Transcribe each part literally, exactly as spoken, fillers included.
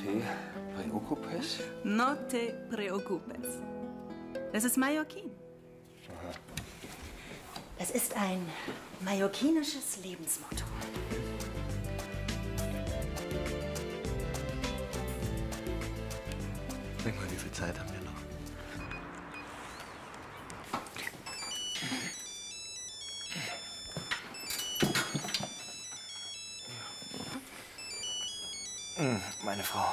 te preocupes? No te preocupes. Das ist Mallorquin. Aha. Es ist ein mallorquinisches Lebensmotto. Denk mal, wie viel Zeit haben wir noch? Meine Frau.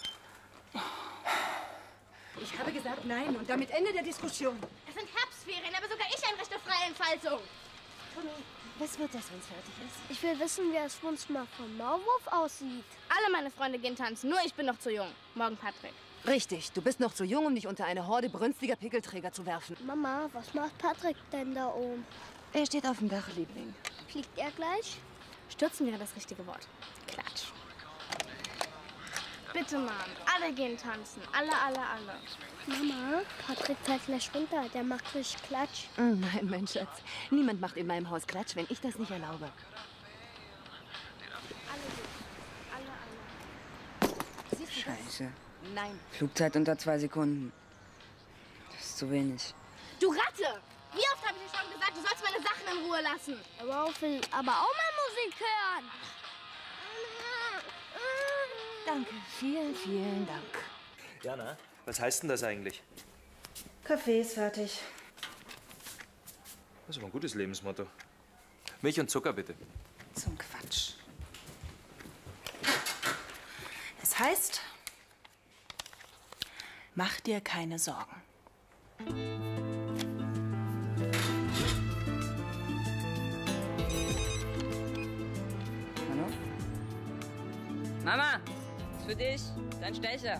Ich habe gesagt nein und damit Ende der Diskussion. Es sind Herbstferien, aber sogar ich ein Recht auf freie Entfaltung. Tommy, was wird das, wenn es fertig ist? Ich will wissen, wie es uns mal vom Maulwurf aussieht. Alle meine Freunde gehen tanzen, nur ich bin noch zu jung. Morgen Patrick. Richtig, du bist noch zu jung, um dich unter eine Horde brünstiger Pickelträger zu werfen. Mama, was macht Patrick denn da oben? Er steht auf dem Dach, Liebling. Fliegt er gleich? Stürzen wäre das richtige Wort. Klatsch. Bitte, Mom. Alle gehen tanzen. Alle, alle, alle. Mama, Patrick fällt gleich runter. Der macht richtig Klatsch. Mm, nein, mein Schatz. Niemand macht in meinem Haus Klatsch, wenn ich das nicht erlaube. Alle, alle, alle. Siehst du Scheiße. das? Nein. Flugzeit unter zwei Sekunden. Das ist zu wenig. Du Ratte! Wie oft habe ich dir schon gesagt, du sollst meine Sachen in Ruhe lassen? Aber auch will aber auch mal Musik hören. Danke, vielen, vielen Dank. Jana, was heißt denn das eigentlich? Kaffee ist fertig. Das ist aber ein gutes Lebensmotto. Milch und Zucker, bitte. Zum Quatsch. Es heißt, mach dir keine Sorgen. Hallo? Mama, ist für dich. Dein Stecher.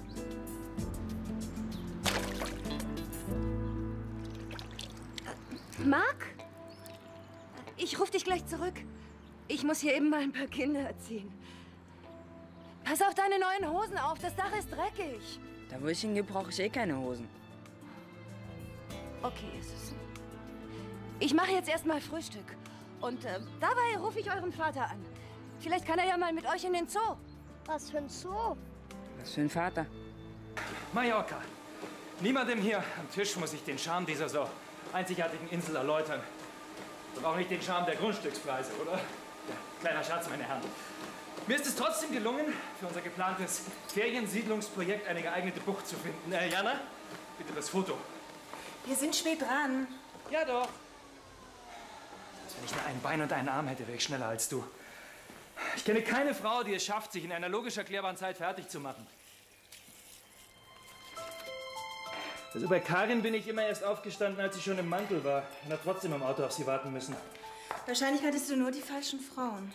Marc? Ich rufe dich gleich zurück. Ich muss hier eben mal ein paar Kinder erziehen. Pass auf deine neuen Hosen auf, das Dach ist dreckig. Da wo ich hingehe, brauche ich eh keine Hosen. Okay, ist es. Ich mache jetzt erstmal Frühstück. Und äh, dabei rufe ich euren Vater an. Vielleicht kann er ja mal mit euch in den Zoo. Was für ein Zoo? Was für ein Vater. Mallorca. Niemandem hier am Tisch muss ich den Charme dieser so einzigartigen Insel erläutern. Und auch nicht den Charme der Grundstückspreise, oder? Ja, kleiner Schatz, meine Herren. Mir ist es trotzdem gelungen, für unser geplantes Feriensiedlungsprojekt eine geeignete Bucht zu finden. Äh, Jana, bitte das Foto. Wir sind spät dran. Ja, doch. Als wenn ich nur ein Bein und einen Arm hätte, wäre ich schneller als du. Ich kenne keine Frau, die es schafft, sich in einer logisch erklärbaren Zeit fertig zu machen. Also bei Karin bin ich immer erst aufgestanden, als sie schon im Mantel war. Und hat trotzdem im Auto auf sie warten müssen. Wahrscheinlich hattest du nur die falschen Frauen.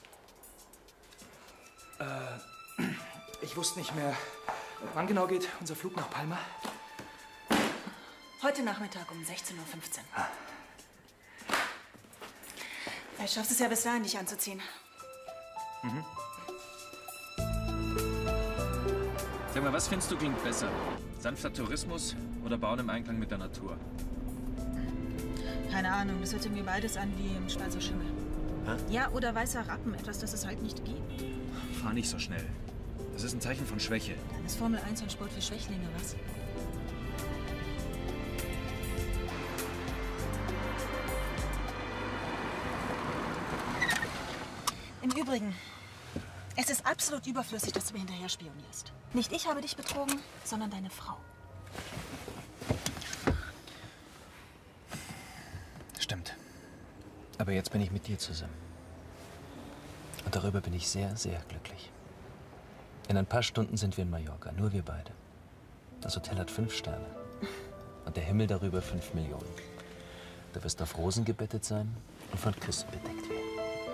Äh, ich wusste nicht mehr, wann genau geht unser Flug nach Palma? Heute Nachmittag um sechzehn Uhr fünfzehn. Ah. Vielleicht schaffst du es ja bis dahin, dich anzuziehen. Mhm. Sag mal, was findest du klingt besser? Sanfter Tourismus oder Bauen im Einklang mit der Natur? Keine Ahnung, das hört irgendwie beides an wie im Schweizer Schimmel. Hä? Ja, oder weißer Rappen, etwas, das es halt nicht gibt. Fahr nicht so schnell. Das ist ein Zeichen von Schwäche. Dann ist Formel eins ein Sport für Schwächlinge, was? Im Übrigen, es ist absolut überflüssig, dass du mir hinterher spionierst. Nicht ich habe dich betrogen, sondern deine Frau. Stimmt. Aber jetzt bin ich mit dir zusammen. Und darüber bin ich sehr, sehr glücklich. In ein paar Stunden sind wir in Mallorca, nur wir beide. Das Hotel hat fünf Sterne. Und der Himmel darüber fünf Millionen. Du wirst auf Rosen gebettet sein und von Küssen bedeckt werden.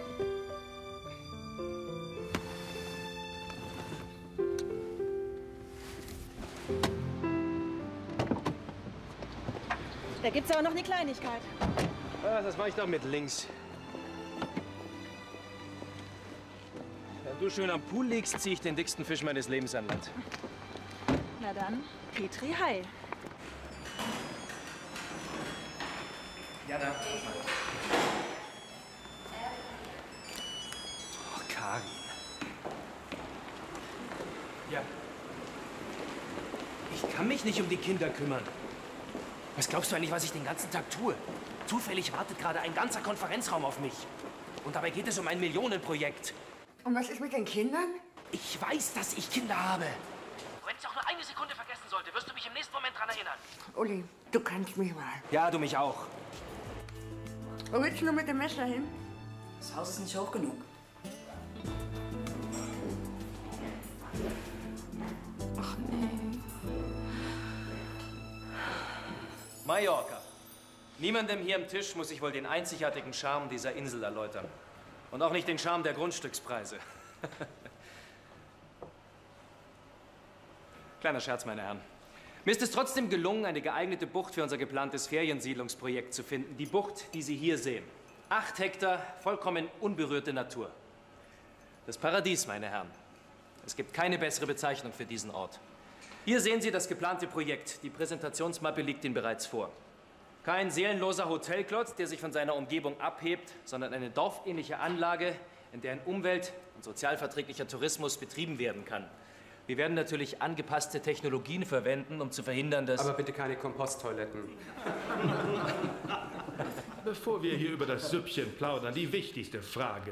Da gibt's aber noch eine Kleinigkeit. Ah, das mache ich doch mit links. Wenn du schön am Pool liegst, ziehe ich den dicksten Fisch meines Lebens an Land. Na dann, Petri Heil. Jana. Oh, Karin. Ja. kann mich nicht um die Kinder kümmern. Was glaubst du eigentlich, was ich den ganzen Tag tue? Zufällig wartet gerade ein ganzer Konferenzraum auf mich. Und dabei geht es um ein Millionenprojekt. Und was ist mit den Kindern? Ich weiß, dass ich Kinder habe. Wenn ich auch nur eine Sekunde vergessen sollte, wirst du mich im nächsten Moment dran erinnern. Uli, du kannst mich mal. Ja, du mich auch. Wo willst du mit dem Messer hin? Das Haus ist nicht hoch genug. Ach nee. Mallorca. Niemandem hier am Tisch muss ich wohl den einzigartigen Charme dieser Insel erläutern. Und auch nicht den Charme der Grundstückspreise. Kleiner Scherz, meine Herren. Mir ist es trotzdem gelungen, eine geeignete Bucht für unser geplantes Feriensiedlungsprojekt zu finden. Die Bucht, die Sie hier sehen. Acht Hektar, vollkommen unberührte Natur. Das Paradies, meine Herren. Es gibt keine bessere Bezeichnung für diesen Ort. Hier sehen Sie das geplante Projekt. Die Präsentationsmappe liegt Ihnen bereits vor. Kein seelenloser Hotelklotz, der sich von seiner Umgebung abhebt, sondern eine dorfähnliche Anlage, in der ein umwelt- und sozialverträglicher Tourismus betrieben werden kann. Wir werden natürlich angepasste Technologien verwenden, um zu verhindern, dass... Aber bitte keine Komposttoiletten. Bevor wir hier über das Süppchen plaudern, die wichtigste Frage.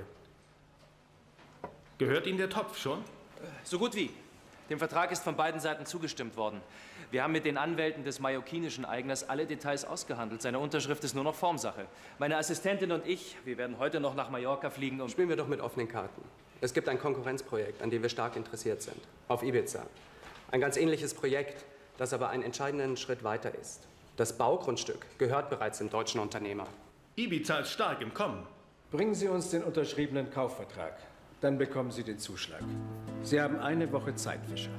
Gehört Ihnen der Topf schon? So gut wie. Dem Vertrag ist von beiden Seiten zugestimmt worden. Wir haben mit den Anwälten des mallorquinischen Eigners alle Details ausgehandelt. Seine Unterschrift ist nur noch Formsache. Meine Assistentin und ich, wir werden heute noch nach Mallorca fliegen, um... Spielen wir doch mit offenen Karten. Es gibt ein Konkurrenzprojekt, an dem wir stark interessiert sind. Auf Ibiza. Ein ganz ähnliches Projekt, das aber einen entscheidenden Schritt weiter ist. Das Baugrundstück gehört bereits dem deutschen Unternehmer. Ibiza ist stark im Kommen. Bringen Sie uns den unterschriebenen Kaufvertrag. Dann bekommen Sie den Zuschlag. Sie haben eine Woche Zeit, Fischer.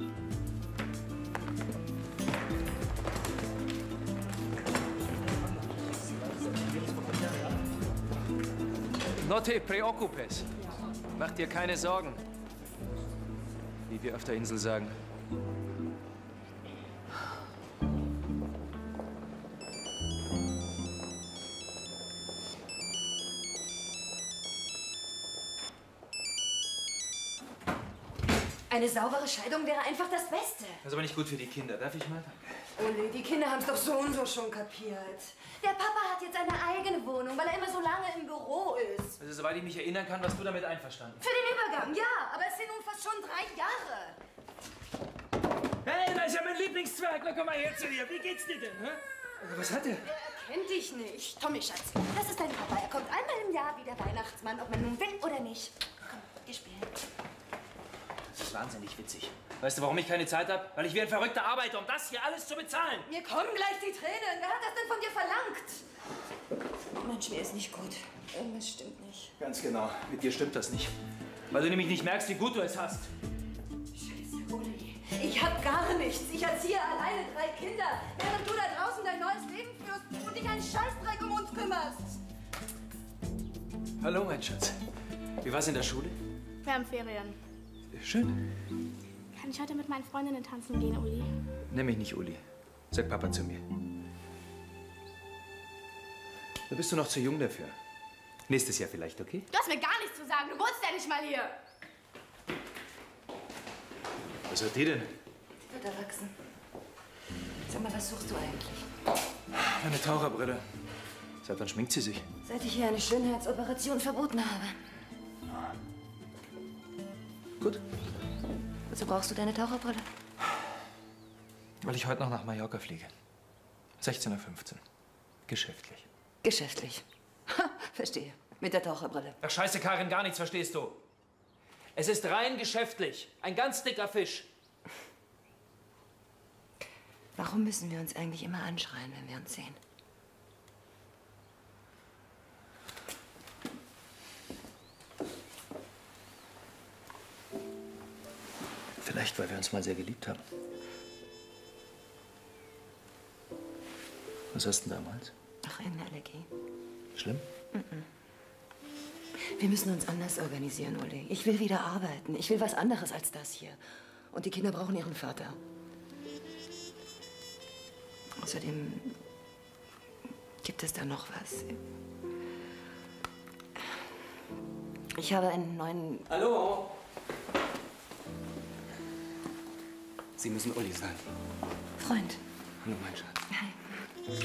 No te preocupes. Mach dir keine Sorgen. Wie wir auf der Insel sagen. Eine saubere Scheidung wäre einfach das Beste. Das ist aber nicht gut für die Kinder. Darf ich mal? Uli, die Kinder haben es doch so und so schon kapiert. Der Papa hat jetzt eine eigene Wohnung, weil er immer so lange im Büro ist. Also, soweit ich mich erinnern kann, warst du damit einverstanden. Für den Übergang, ja. Aber es sind nun fast schon drei Jahre. Hey, da ist ja mein Lieblingszwerg. Na, komm mal her zu dir. Wie geht's dir denn? Hä? Was hat er? Er kennt dich nicht. Tommy, Schatz, das ist dein Papa. Er kommt einmal im Jahr wie der Weihnachtsmann, ob man nun will oder nicht. Komm, wir spielen. Das ist wahnsinnig witzig. Weißt du, warum ich keine Zeit habe? Weil ich wie ein Verrückter arbeite, um das hier alles zu bezahlen. Mir kommen gleich die Tränen. Wer hat das denn von dir verlangt? Mensch, mir ist nicht gut. Irgendwas stimmt nicht. Ganz genau. Mit dir stimmt das nicht. Weil du nämlich nicht merkst, wie gut du es hast. Scheiße, Uli. Ich hab gar nichts. Ich erziehe alleine drei Kinder, während du da draußen dein neues Leben führst und dich einen Scheißdreck um uns kümmerst. Hallo, mein Schatz. Wie war's in der Schule? Wir haben Ferien. Schön. Kann ich heute mit meinen Freundinnen tanzen gehen, Uli? Nenn mich nicht Uli. Sag Papa zu mir. Da bist du noch zu jung dafür. Nächstes Jahr vielleicht, okay? Du hast mir gar nichts zu sagen. Du wohnst ja nicht mal hier. Was hat die denn? Sie wird erwachsen. Sag mal, was suchst du eigentlich? Meine Taucherbrille. Seit wann schminkt sie sich? Seit ich hier eine Schönheitsoperation verboten habe. Gut. Wozu brauchst du deine Taucherbrille? Weil ich heute noch nach Mallorca fliege. sechzehn Uhr fünfzehn. Geschäftlich. Geschäftlich. Ha, verstehe. Mit der Taucherbrille. Ach scheiße, Karin, gar nichts verstehst du. Es ist rein geschäftlich. Ein ganz dicker Fisch. Warum müssen wir uns eigentlich immer anschreien, wenn wir uns sehen? Vielleicht, weil wir uns mal sehr geliebt haben. Was hast du denn damals? Ach, eine Allergie. Schlimm? Mm-mm. Wir müssen uns anders organisieren, Uli. Ich will wieder arbeiten. Ich will was anderes als das hier. Und die Kinder brauchen ihren Vater. Außerdem gibt es da noch was. Ich habe einen neuen... Hallo? Sie müssen Uli sein. Freund. Hallo, mein Schatz. Hi.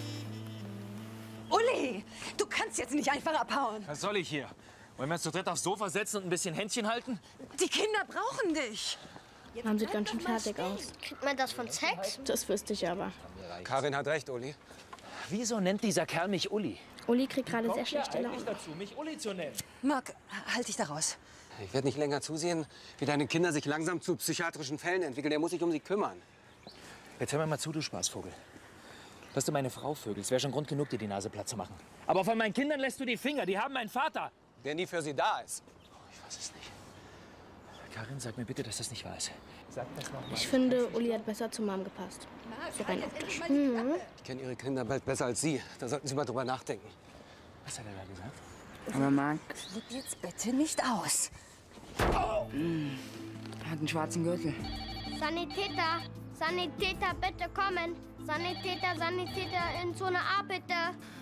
Uli, du kannst jetzt nicht einfach abhauen. Was soll ich hier? Wollen wir uns zu dritt aufs Sofa setzen und ein bisschen Händchen halten? Die Kinder brauchen dich. Man sieht ganz schön fertig aus. Kriegt man das von Sex? Das wüsste ich aber. Karin hat recht, Uli. Wieso nennt dieser Kerl mich Uli? Uli kriegt gerade sehr schlechte Laune. dazu, mich Uli zu nennen. Marc, halt dich da raus. Ich werde nicht länger zusehen, wie deine Kinder sich langsam zu psychiatrischen Fällen entwickeln. Er muss sich um sie kümmern. Jetzt hör mir mal zu, du Spaßvogel. Dass du meine Frau vögelst, wäre schon Grund genug, dir die Nase platt zu machen. Aber von meinen Kindern lässt du die Finger. Die haben meinen Vater. Der nie für sie da ist. Ich weiß es nicht. Karin, sag mir bitte, dass das nicht wahr ist. Sag das noch mal. Ich finde, Uli hat besser zu Mom gepasst. So rein optisch. Mhm. Ich kenne Ihre Kinder bald besser als Sie. Da sollten Sie mal drüber nachdenken. Was hat er da gesagt? Aber Marc, Flipp jetzt bitte nicht aus. oh. Er hat einen schwarzen Gürtel. Sanitäter, Sanitäter, bitte kommen. Sanitäter, Sanitäter in Zone A, bitte.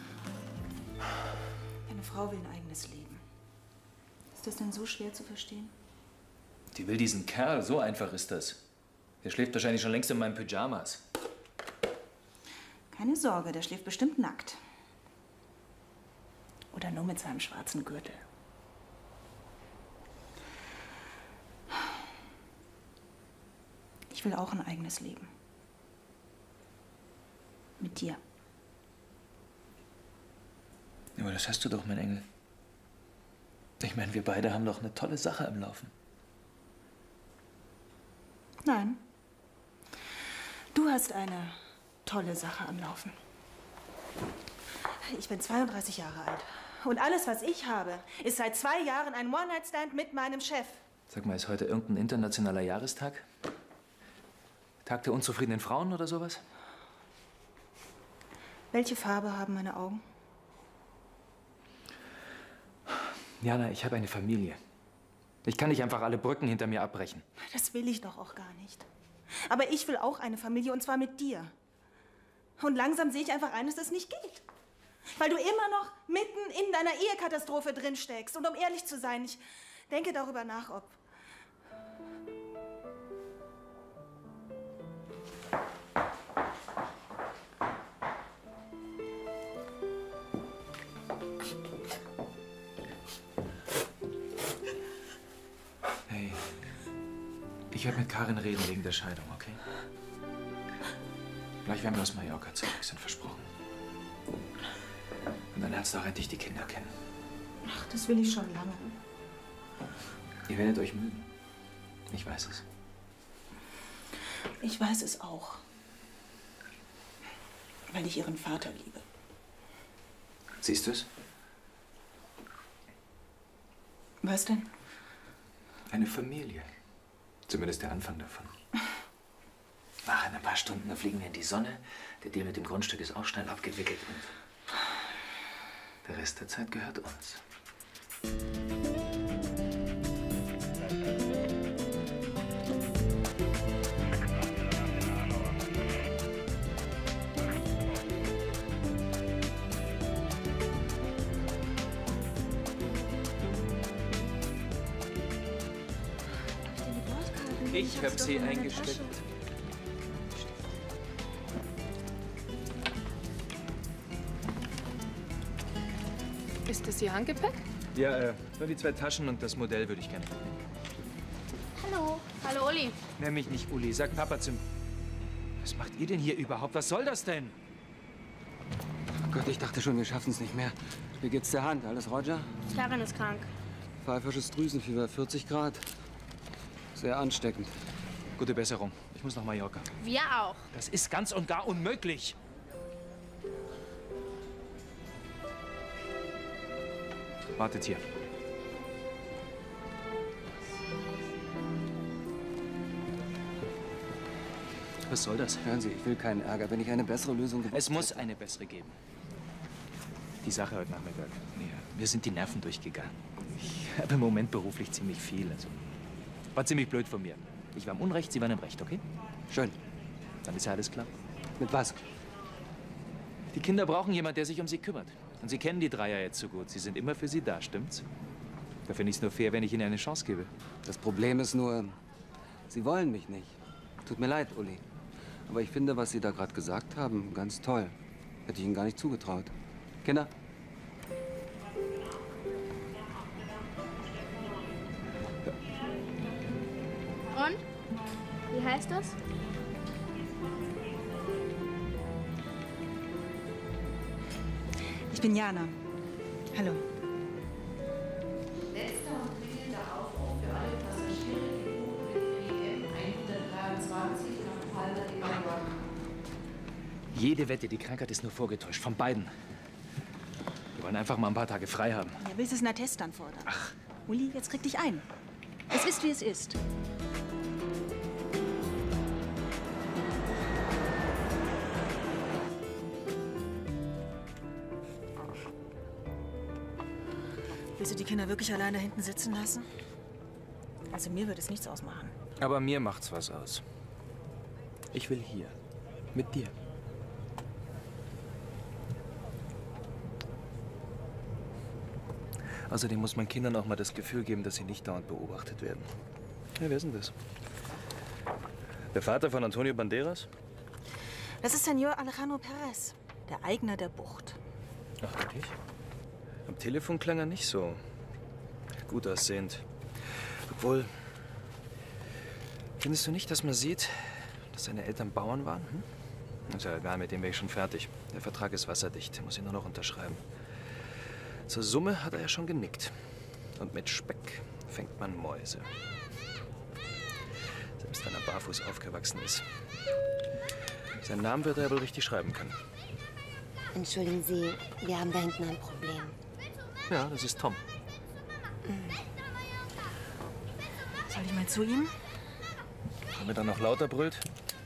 Eine Frau will ein eigenes Leben. Ist das denn so schwer zu verstehen? Die will diesen Kerl, so einfach ist das. Der schläft wahrscheinlich schon längst in meinen Pyjamas. Keine Sorge, der schläft bestimmt nackt. Oder nur mit seinem schwarzen Gürtel. Ich will auch ein eigenes Leben. Mit dir. Ja, aber das hast du doch, mein Engel. Ich meine, wir beide haben doch eine tolle Sache am Laufen. Nein. Du hast eine tolle Sache am Laufen. Ich bin zweiunddreißig Jahre alt. Und alles, was ich habe, ist seit zwei Jahren ein One-Night-Stand mit meinem Chef. Sag mal, ist heute irgendein internationaler Jahrestag? Tag der unzufriedenen Frauen oder sowas? Welche Farbe haben meine Augen? Jana, ich habe eine Familie. Ich kann nicht einfach alle Brücken hinter mir abbrechen. Das will ich doch auch gar nicht. Aber ich will auch eine Familie, und zwar mit dir. Und langsam sehe ich einfach ein, dass das nicht geht. Weil du immer noch mitten in deiner Ehekatastrophe drin steckst. Und um ehrlich zu sein, ich denke darüber nach, ob... Hey, ich werde mit Karin reden wegen der Scheidung, okay? Gleich werden wir aus Mallorca zurück, sind versprochen. Und dann lernst du auch endlich die Kinder kennen. Ach, das will ich schon lange. Ihr werdet euch mögen. Ich weiß es. Ich weiß es auch. Weil ich ihren Vater liebe. Siehst du es? Was denn? Eine Familie. Zumindest der Anfang davon. Ach, in ein paar Stunden, da fliegen wir in die Sonne. Der Deal mit dem Grundstück ist auch schnell abgewickelt und der Rest der Zeit gehört uns. Ich habe sie eingesteckt. Ist das Ihr Handgepäck? Ja, äh, nur die zwei Taschen und das Modell würde ich gerne. Hallo. Hallo, Uli. Nenn mich nicht Uli, sag Papa zum... Was macht ihr denn hier überhaupt? Was soll das denn? Oh Gott, ich dachte schon, wir schaffen es nicht mehr. Wie geht's der Hand? Alles Roger? Karin ist krank. Pfeifersches Drüsenfieber, vierzig Grad. Sehr ansteckend. Gute Besserung. Ich muss nach Mallorca. Wir auch. Das ist ganz und gar unmöglich. Wartet hier. Was soll das? Hören Sie, ich will keinen Ärger. Wenn ich eine bessere Lösung gibt... Es muss eine bessere geben. Die Sache heute Nachmittag. Ja, mir sind die Nerven durchgegangen. Ich habe im Moment beruflich ziemlich viel. Also war ziemlich blöd von mir. Ich war im Unrecht, Sie waren im Recht, okay? Schön. Dann ist ja alles klar. Mit was? Die Kinder brauchen jemanden, der sich um sie kümmert. Und Sie kennen die Dreier jetzt so gut. Sie sind immer für sie da, stimmt's? Da finde ich es nur fair, wenn ich Ihnen eine Chance gebe. Das Problem ist nur, Sie wollen mich nicht. Tut mir leid, Uli. Aber ich finde, was Sie da gerade gesagt haben, ganz toll. Hätte ich Ihnen gar nicht zugetraut. Kinder? Und? Wie heißt das? Ich bin Jana. Hallo. Letzter und dringender Aufruf für alle Passagiere im Flug mit P M hundertdreiundzwanzig nach Palma de Mallorca. Jede Wette, die Krankheit ist nur vorgetäuscht. Von beiden. Wir wollen einfach mal ein paar Tage frei haben. Er will es einen Attest anfordern. Ach. Uli, jetzt krieg dich ein. Es ist, wie es ist. Willst du die Kinder wirklich allein da hinten sitzen lassen? Also mir würde es nichts ausmachen. Aber mir macht's was aus. Ich will hier. Mit dir. Außerdem muss man Kindern auch mal das Gefühl geben, dass sie nicht dauernd beobachtet werden. Ja, wer ist denn das? Der Vater von Antonio Banderas? Das ist Senor Alejandro Perez, der Eigner der Bucht. Ach, wirklich? Am Telefon klang er nicht so gut aussehend. Obwohl, findest du nicht, dass man sieht, dass seine Eltern Bauern waren? Hm? Ist ja egal, mit dem wäre ich schon fertig. Der Vertrag ist wasserdicht, muss ich nur noch unterschreiben. Zur Summe hat er ja schon genickt. Und mit Speck fängt man Mäuse. Selbst wenn er barfuß aufgewachsen ist. Seinen Namen wird er ja wohl richtig schreiben können. Entschuldigen Sie, wir haben da hinten ein Problem. Ja, das ist Tom. Soll ich mal zu ihm? Damit er noch lauter brüllt?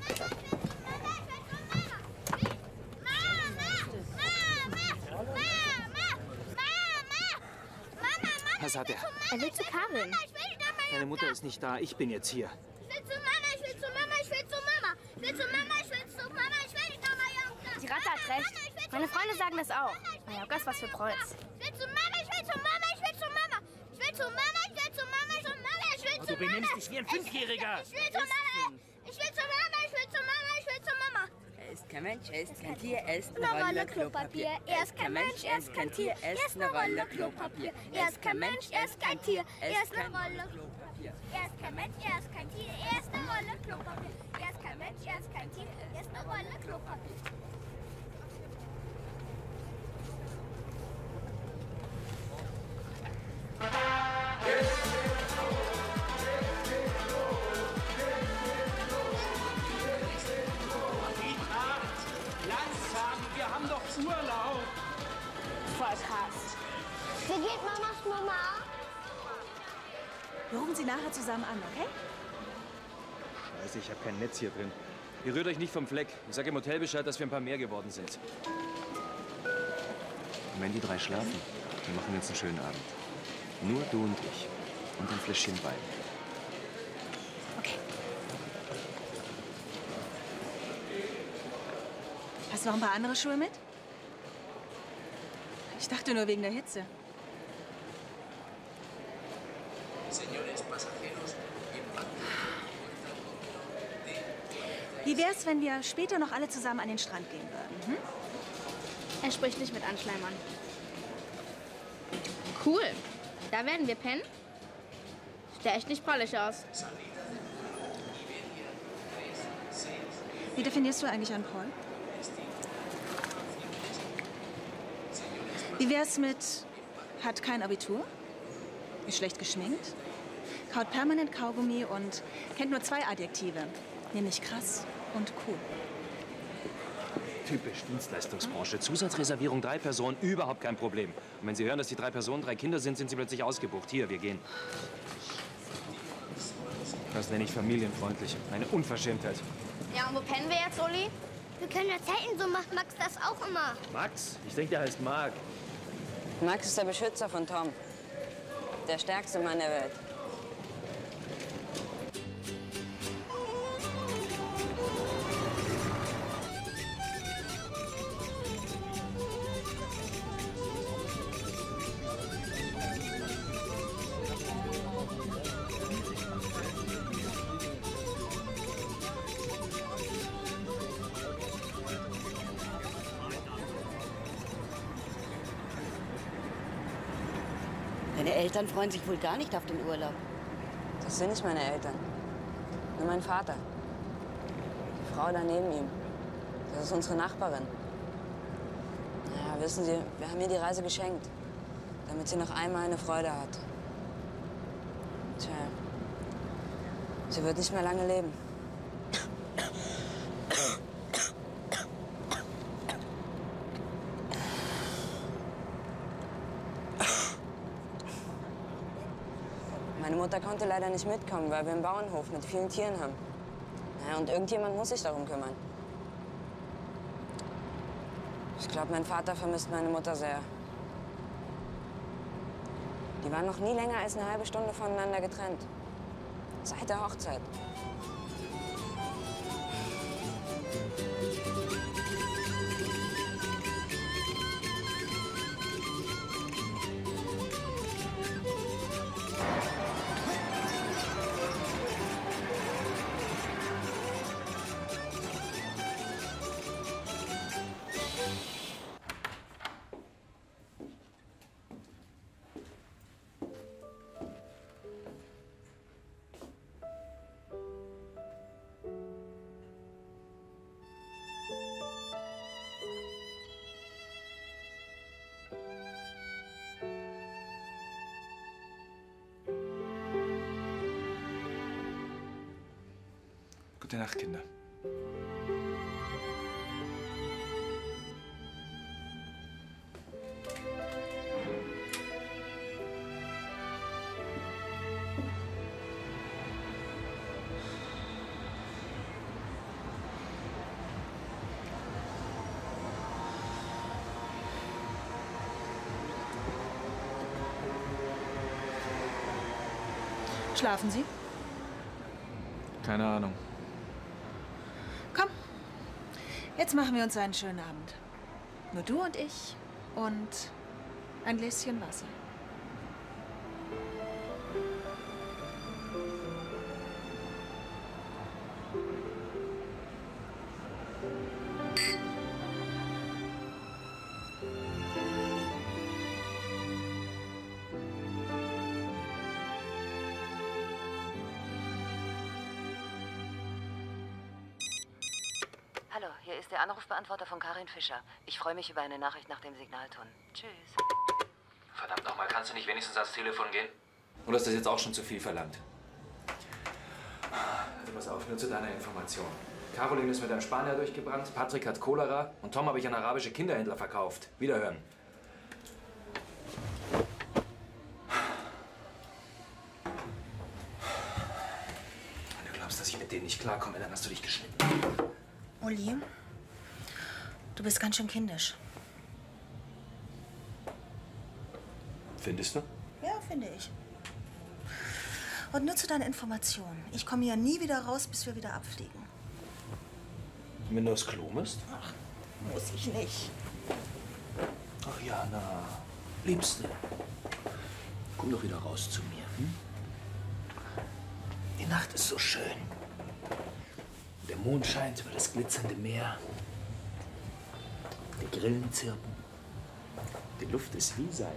Was hat er? Er will zu Karin. Deine Mutter ist nicht da, ich bin jetzt hier. Ich will zu Mama, ich will zu Mama, ich will zu Mama. Ich will zu Mama, ich will zu Mama, ich will nicht nach Mallorca. Die Ratte hat recht. Meine Freunde sagen das auch. Mallorca ist was für Prolls. Ich will zu Mama, ich will zu Mama, ich will zu Mama. Ich will zu Mama, ich will zu Mama, ich will zu Mama, ich will Oh, zu du Mama. benimmst dich wie ein Fünfjähriger. Ich will zu Mama. Ich will zu Mama, ich will zu Mama, ich will zu Mama. Er ist kein Mensch, er ist kein Tier, er ist Eine Rolle Klopapier. Er ist kein Mensch, er ist kein Tier. Er ist eine Rolle Klopapier. Er ist kein Mensch, er ist kein Tier. Er ist eine Rolle Klopapier. Er ist kein Mensch, er ist kein Tier. Er ist eine Rolle Klopapier. Er ist kein Mensch, er ist kein Tier. Er ist eine Rolle Klopapier. Langsam, wir haben doch Urlaub. Voll krass. Wie geht Mamas Mama? Wir rufen sie nachher zusammen an, okay? Weiß ich, ich habe kein Netz hier drin. Ihr rührt euch nicht vom Fleck. Ich sage im Hotel Bescheid, dass wir ein paar mehr geworden sind. Und wenn die drei schlafen, dann machen wir uns einen schönen Abend. Nur du und ich. Und ein Fläschchen Wein. Okay. Hast du noch ein paar andere Schuhe mit? Ich dachte nur wegen der Hitze. Wie wär's, wenn wir später noch alle zusammen an den Strand gehen würden? Hm? Er spricht nicht mit Anschleimern. Cool. Da werden wir pennen. Sieht ja echt nicht prallig aus. Wie definierst du eigentlich einen Paul? Wie wär's mit hat kein Abitur, ist schlecht geschminkt, kaut permanent Kaugummi und kennt nur zwei Adjektive, nämlich krass und cool. Typisch Dienstleistungsbranche. Zusatzreservierung, drei Personen, überhaupt kein Problem. Und wenn Sie hören, dass die drei Personen drei Kinder sind, sind Sie plötzlich ausgebucht. Hier, wir gehen. Das nenne ich familienfreundlich. Eine Unverschämtheit. Ja, und wo pennen wir jetzt, Uli? Wir können ja zelten, so macht Max das auch immer. Max? Ich denke, der heißt Marc. Max ist der Beschützer von Tom. Der stärkste Mann der Welt. Deine Eltern freuen sich wohl gar nicht auf den Urlaub. Das sind nicht meine Eltern. Nur mein Vater. Die Frau da neben ihm. Das ist unsere Nachbarin. Naja, wissen Sie, wir haben ihr die Reise geschenkt. Damit sie noch einmal eine Freude hat. Tja. Sie wird nicht mehr lange leben. Meine Mutter konnte leider nicht mitkommen, weil wir einen Bauernhof mit vielen Tieren haben. Naja, und irgendjemand muss sich darum kümmern. Ich glaube, mein Vater vermisst meine Mutter sehr. Die waren noch nie länger als eine halbe Stunde voneinander getrennt. Seit der Hochzeit. Gute Nacht, Kinder. Schlafen Sie? Keine Ahnung. Komm, jetzt machen wir uns einen schönen Abend. Nur du und ich und ein Gläschen Wasser. Hallo, hier ist der Anrufbeantworter von Karin Fischer. Ich freue mich über eine Nachricht nach dem Signalton. Tschüss. Verdammt nochmal, kannst du nicht wenigstens ans Telefon gehen? Oder ist das jetzt auch schon zu viel verlangt? Also pass auf, nur zu deiner Information. Caroline ist mit einem Spanier durchgebrannt, Patrick hat Cholera und Tom habe ich an arabische Kinderhändler verkauft. Wiederhören. Wenn du glaubst, dass ich mit denen nicht klarkomme, dann hast du dich geschnitten. Uli, du bist ganz schön kindisch. Findest du? Ja, finde ich. Und nur zu deiner Information. Ich komme ja nie wieder raus, bis wir wieder abfliegen. Wenn du aufs Klo musst? Ach, muss ich nicht. Ach Jana, Liebste, komm doch wieder raus zu mir. Hm? Die Nacht ist so schön. Der Mond scheint über das glitzernde Meer. Die Grillen zirpen. Die Luft ist wie Seide.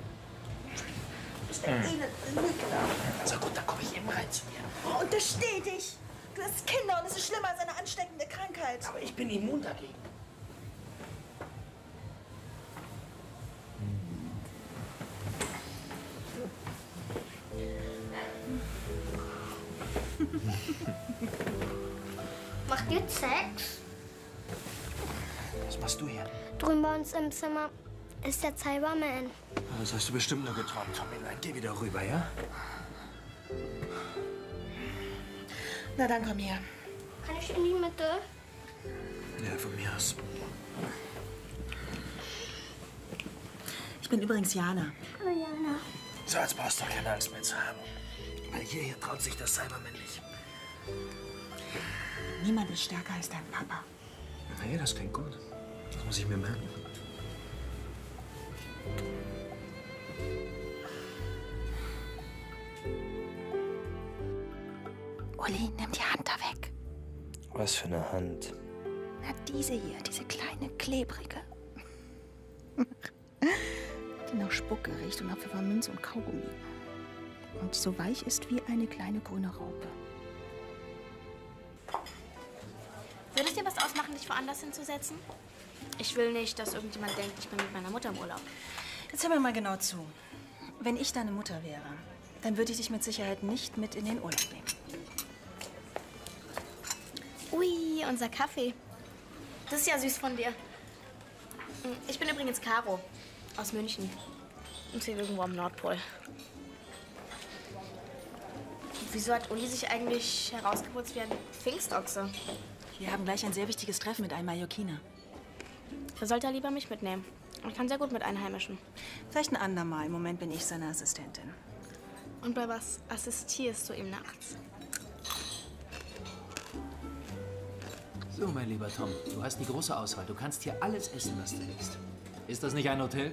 Also gut, dann komme ich eben rein zu dir. Oh, untersteh dich! Du hast Kinder und es ist schlimmer als eine ansteckende Krankheit. Aber ich bin immun dagegen. Macht ihr Sex? Was machst du hier? Drüben bei uns im Zimmer ist der Cyberman. Das hast du bestimmt nur geträumt, Tommy. Nein, geh wieder rüber, ja? Na dann komm her. Kann ich in die Mitte? Ja, von mir aus. Ich bin übrigens Jana. Hallo, Jana. So, jetzt brauchst du keine Angst mehr zu haben. Weil hier, hier traut sich das Cyberman nicht. Niemand ist stärker als dein Papa. Nee, das klingt gut. Das muss ich mir merken. Uli, nimm die Hand da weg. Was für eine Hand? Na, diese hier, diese kleine, klebrige. Die nach Spucke riecht und nach Pfefferminz und Kaugummi. und so weich ist wie eine kleine grüne Raupe. Würde es dir was ausmachen, dich woanders hinzusetzen? Ich will nicht, dass irgendjemand denkt, ich bin mit meiner Mutter im Urlaub. Jetzt hör mir mal genau zu. Wenn ich deine Mutter wäre, dann würde ich dich mit Sicherheit nicht mit in den Urlaub nehmen. Ui, unser Kaffee. Das ist ja süß von dir. Ich bin übrigens Caro aus München. Und wir irgendwo am Nordpol. Wieso hat Uli sich eigentlich herausgeputzt wie ein Pfingstochse? Wir haben gleich ein sehr wichtiges Treffen mit einem Mallorquiner. Da sollte er lieber mich mitnehmen. Ich kann sehr gut mit Einheimischen. Vielleicht ein andermal. Im Moment bin ich seine Assistentin. Und bei was assistierst du ihm nachts? So, mein lieber Tom, du hast die große Auswahl. Du kannst hier alles essen, was du willst. Ist das nicht ein Hotel?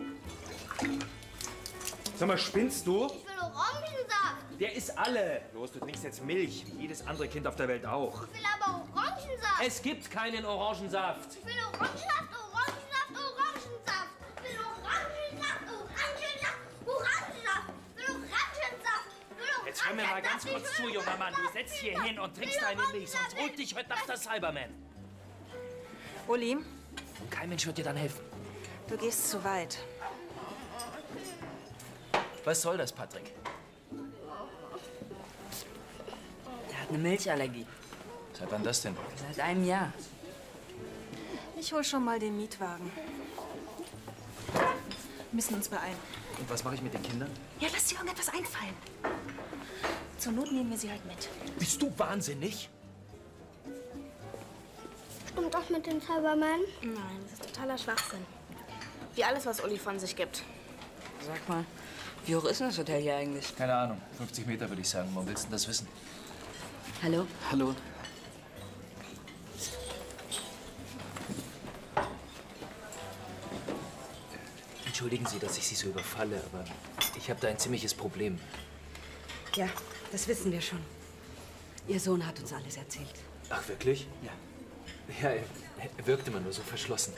Sag mal, spinnst du? Ich will Orangensaft. Der ist alle. Los, du trinkst jetzt Milch, wie jedes andere Kind auf der Welt auch. Ich will aber Orangensaft. Es gibt keinen Orangensaft. Ich will Orangensaft, Orangensaft, Orangensaft. Ich will Orangensaft, Orangensaft, Orangensaft. Ich will Orangensaft. Ich will Jetzt hör mir mal ganz kurz zu, junger Mann. Du setzt hier hin und trinkst deine Milch, sonst holt dich heute Nacht der Cyberman. Uli? Und kein Mensch wird dir dann helfen. Du gehst zu weit. Was soll das, Patrick? Er hat eine Milchallergie. Seit wann das denn? Seit einem Jahr. Ich hol schon mal den Mietwagen. Wir müssen uns beeilen. Und was mache ich mit den Kindern? Ja, lass dir irgendetwas einfallen. Zur Not nehmen wir sie halt mit. Bist du wahnsinnig? Stimmt doch mit dem Cyberman? Nein, das ist totaler Schwachsinn. Wie alles, was Uli von sich gibt. Sag mal, wie hoch ist denn das Hotel hier eigentlich? Keine Ahnung. fünfzig Meter würde ich sagen. Warum willst du denn das wissen? Hallo? Hallo. Entschuldigen Sie, dass ich Sie so überfalle, aber ich habe da ein ziemliches Problem. Ja, das wissen wir schon. Ihr Sohn hat uns alles erzählt. Ach, wirklich? Ja. Ja, er, er wirkt immer nur so verschlossen.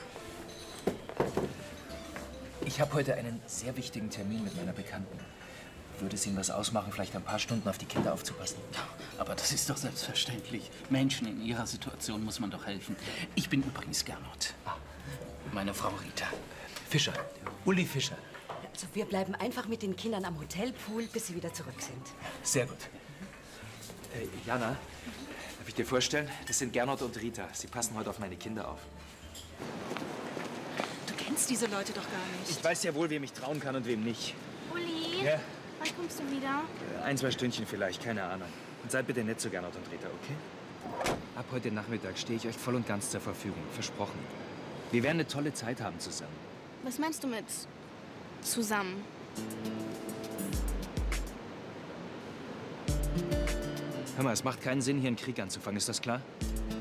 Ich habe heute einen sehr wichtigen Termin mit meiner Bekannten. Würde es Ihnen was ausmachen, vielleicht ein paar Stunden auf die Kinder aufzupassen? Aber das ist doch selbstverständlich. Menschen in ihrer Situation muss man doch helfen. Ich bin übrigens Gernot. Meine Frau Rita. Fischer. Uli Fischer. Also wir bleiben einfach mit den Kindern am Hotelpool, bis sie wieder zurück sind. Sehr gut. Äh, Jana, darf ich dir vorstellen? Das sind Gernot und Rita. Sie passen heute auf meine Kinder auf. Du kennst diese Leute doch gar nicht. Ich weiß ja wohl, wem ich trauen kann und wem nicht. Uli, Ja. wann kommst du wieder? Ein, zwei Stündchen vielleicht, keine Ahnung. Und seid bitte nett zu Gernot und Rita, okay? Ab heute Nachmittag stehe ich euch voll und ganz zur Verfügung. Versprochen. Wir werden eine tolle Zeit haben zusammen. Was meinst du mit zusammen? Hör mal, es macht keinen Sinn, hier einen Krieg anzufangen. Ist das klar?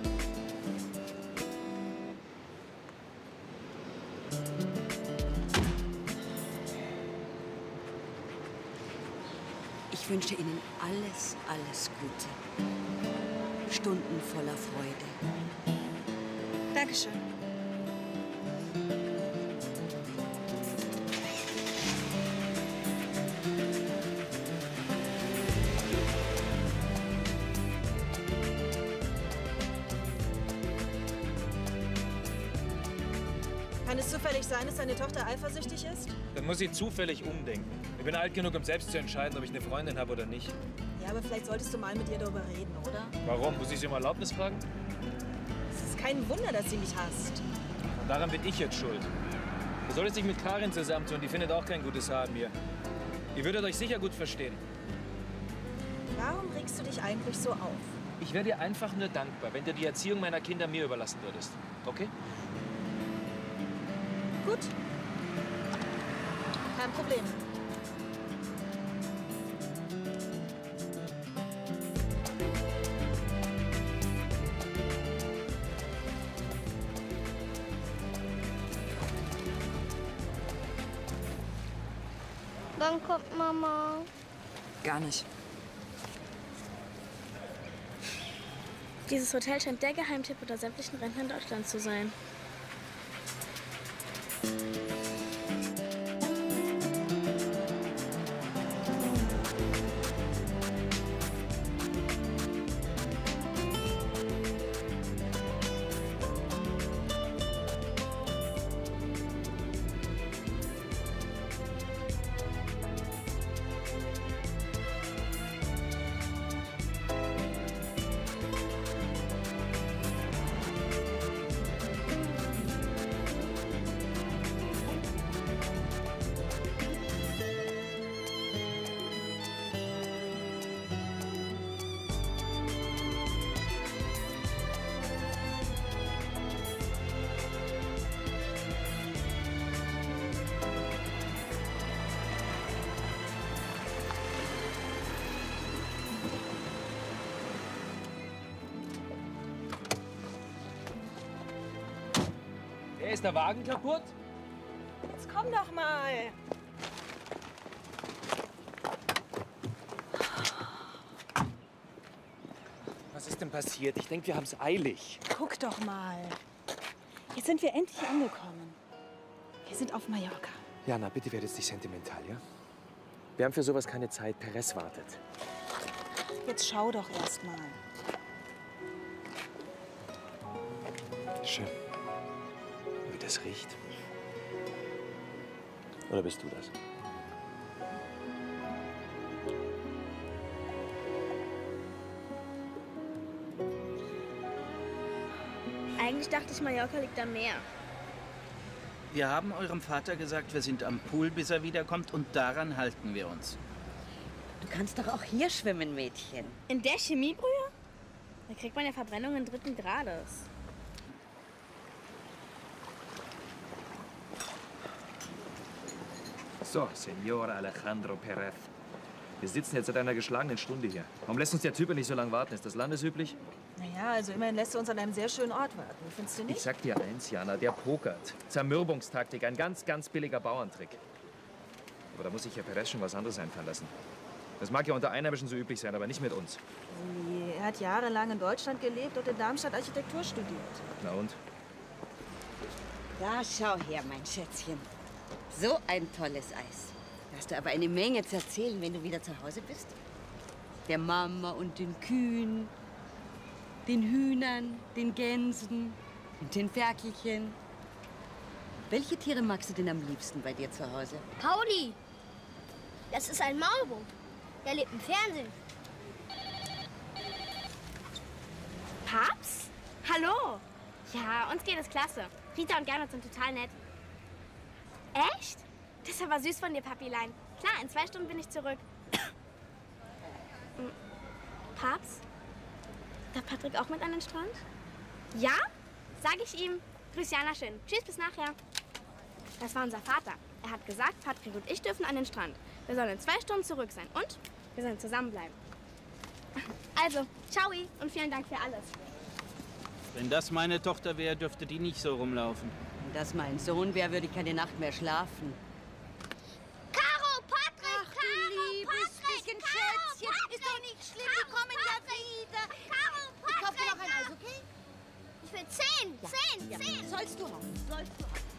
Ich wünsche Ihnen alles, alles Gute. Stunden voller Freude. Dankeschön. Kann es zufällig sein, dass deine Tochter eifersüchtig ist? Dann muss sie zufällig umdenken. Ich bin alt genug, um selbst zu entscheiden, ob ich eine Freundin habe oder nicht. Ja, aber vielleicht solltest du mal mit ihr darüber reden, oder? Warum? Muss ich sie um Erlaubnis fragen? Es ist kein Wunder, dass sie mich hasst. Und daran bin ich jetzt schuld. Du solltest dich mit Karin zusammentun, die findet auch kein gutes Haar an mir. Ihr würdet euch sicher gut verstehen. Warum regst du dich eigentlich so auf? Ich wäre dir einfach nur dankbar, wenn du die Erziehung meiner Kinder mir überlassen würdest. Okay? Gut. Kein Problem. Wann kommt Mama? Gar nicht. Dieses Hotel scheint der Geheimtipp unter sämtlichen Rentnern Deutschlands zu sein. Ist der Wagen kaputt? Jetzt komm doch mal. Was ist denn passiert? Ich denke, wir haben es eilig. Guck doch mal. Jetzt sind wir endlich angekommen. Wir sind auf Mallorca. Jana, bitte werd jetzt nicht sentimental, ja? Wir haben für sowas keine Zeit. Perez wartet. Jetzt schau doch erst mal. Schön. Wie das riecht. Oder bist du das? Eigentlich dachte ich, Mallorca liegt am Meer. Wir haben eurem Vater gesagt, wir sind am Pool, bis er wiederkommt, und daran halten wir uns. Du kannst doch auch hier schwimmen, Mädchen. In der Chemiebrühe? Da kriegt man ja Verbrennungen dritten Grades. So, Senor Alejandro Perez. Wir sitzen jetzt seit einer geschlagenen Stunde hier. Warum lässt uns der Typ nicht so lange warten? Ist das landesüblich? Naja, also immerhin lässt du uns an einem sehr schönen Ort warten. Findest du nicht? Ich sag dir eins, Jana, der pokert. Zermürbungstaktik, ein ganz, ganz billiger Bauerntrick. Aber da muss sich Herr Perez schon was anderes einfallen lassen. Das mag ja unter Einheimischen so üblich sein, aber nicht mit uns. Wie? Er hat jahrelang in Deutschland gelebt und in Darmstadt Architektur studiert. Na und? Da schau her, mein Schätzchen. So ein tolles Eis. Da hast du aber eine Menge zu erzählen, wenn du wieder zu Hause bist. Der Mama und den Kühen, den Hühnern, den Gänsen und den Ferkelchen. Welche Tiere magst du denn am liebsten bei dir zu Hause? Pauli, das ist ein Maulwurf. Der lebt im Fernsehen. Paps? Hallo? Ja, uns geht es klasse. Rita und Gernot sind total nett. Echt? Das ist aber süß von dir, Papilein. Klar, in zwei Stunden bin ich zurück. Paps? Darf Patrick auch mit an den Strand? Ja? Sag ich ihm. Grüß Jana schön. Tschüss, bis nachher. Das war unser Vater. Er hat gesagt, Patrick und ich dürfen an den Strand. Wir sollen in zwei Stunden zurück sein. Und wir sollen zusammenbleiben. Also, ciao und vielen Dank für alles. Wenn das meine Tochter wäre, dürfte die nicht so rumlaufen. Wenn das mein Sohn wäre, würde ich keine Nacht mehr schlafen. Caro, Patrick, Ach, Caro, du liebes Patrick, bisschen Caro, Schätzchen. Patrick, Ist doch nicht schlimm, Caro, die kommen ja Patrick, wieder. Caro, Patrick, Ich kauf dir noch ein Eis, okay? Ich will zehn, Ja. zehn, Ja. zehn. Sollst du haben, sollst du haben.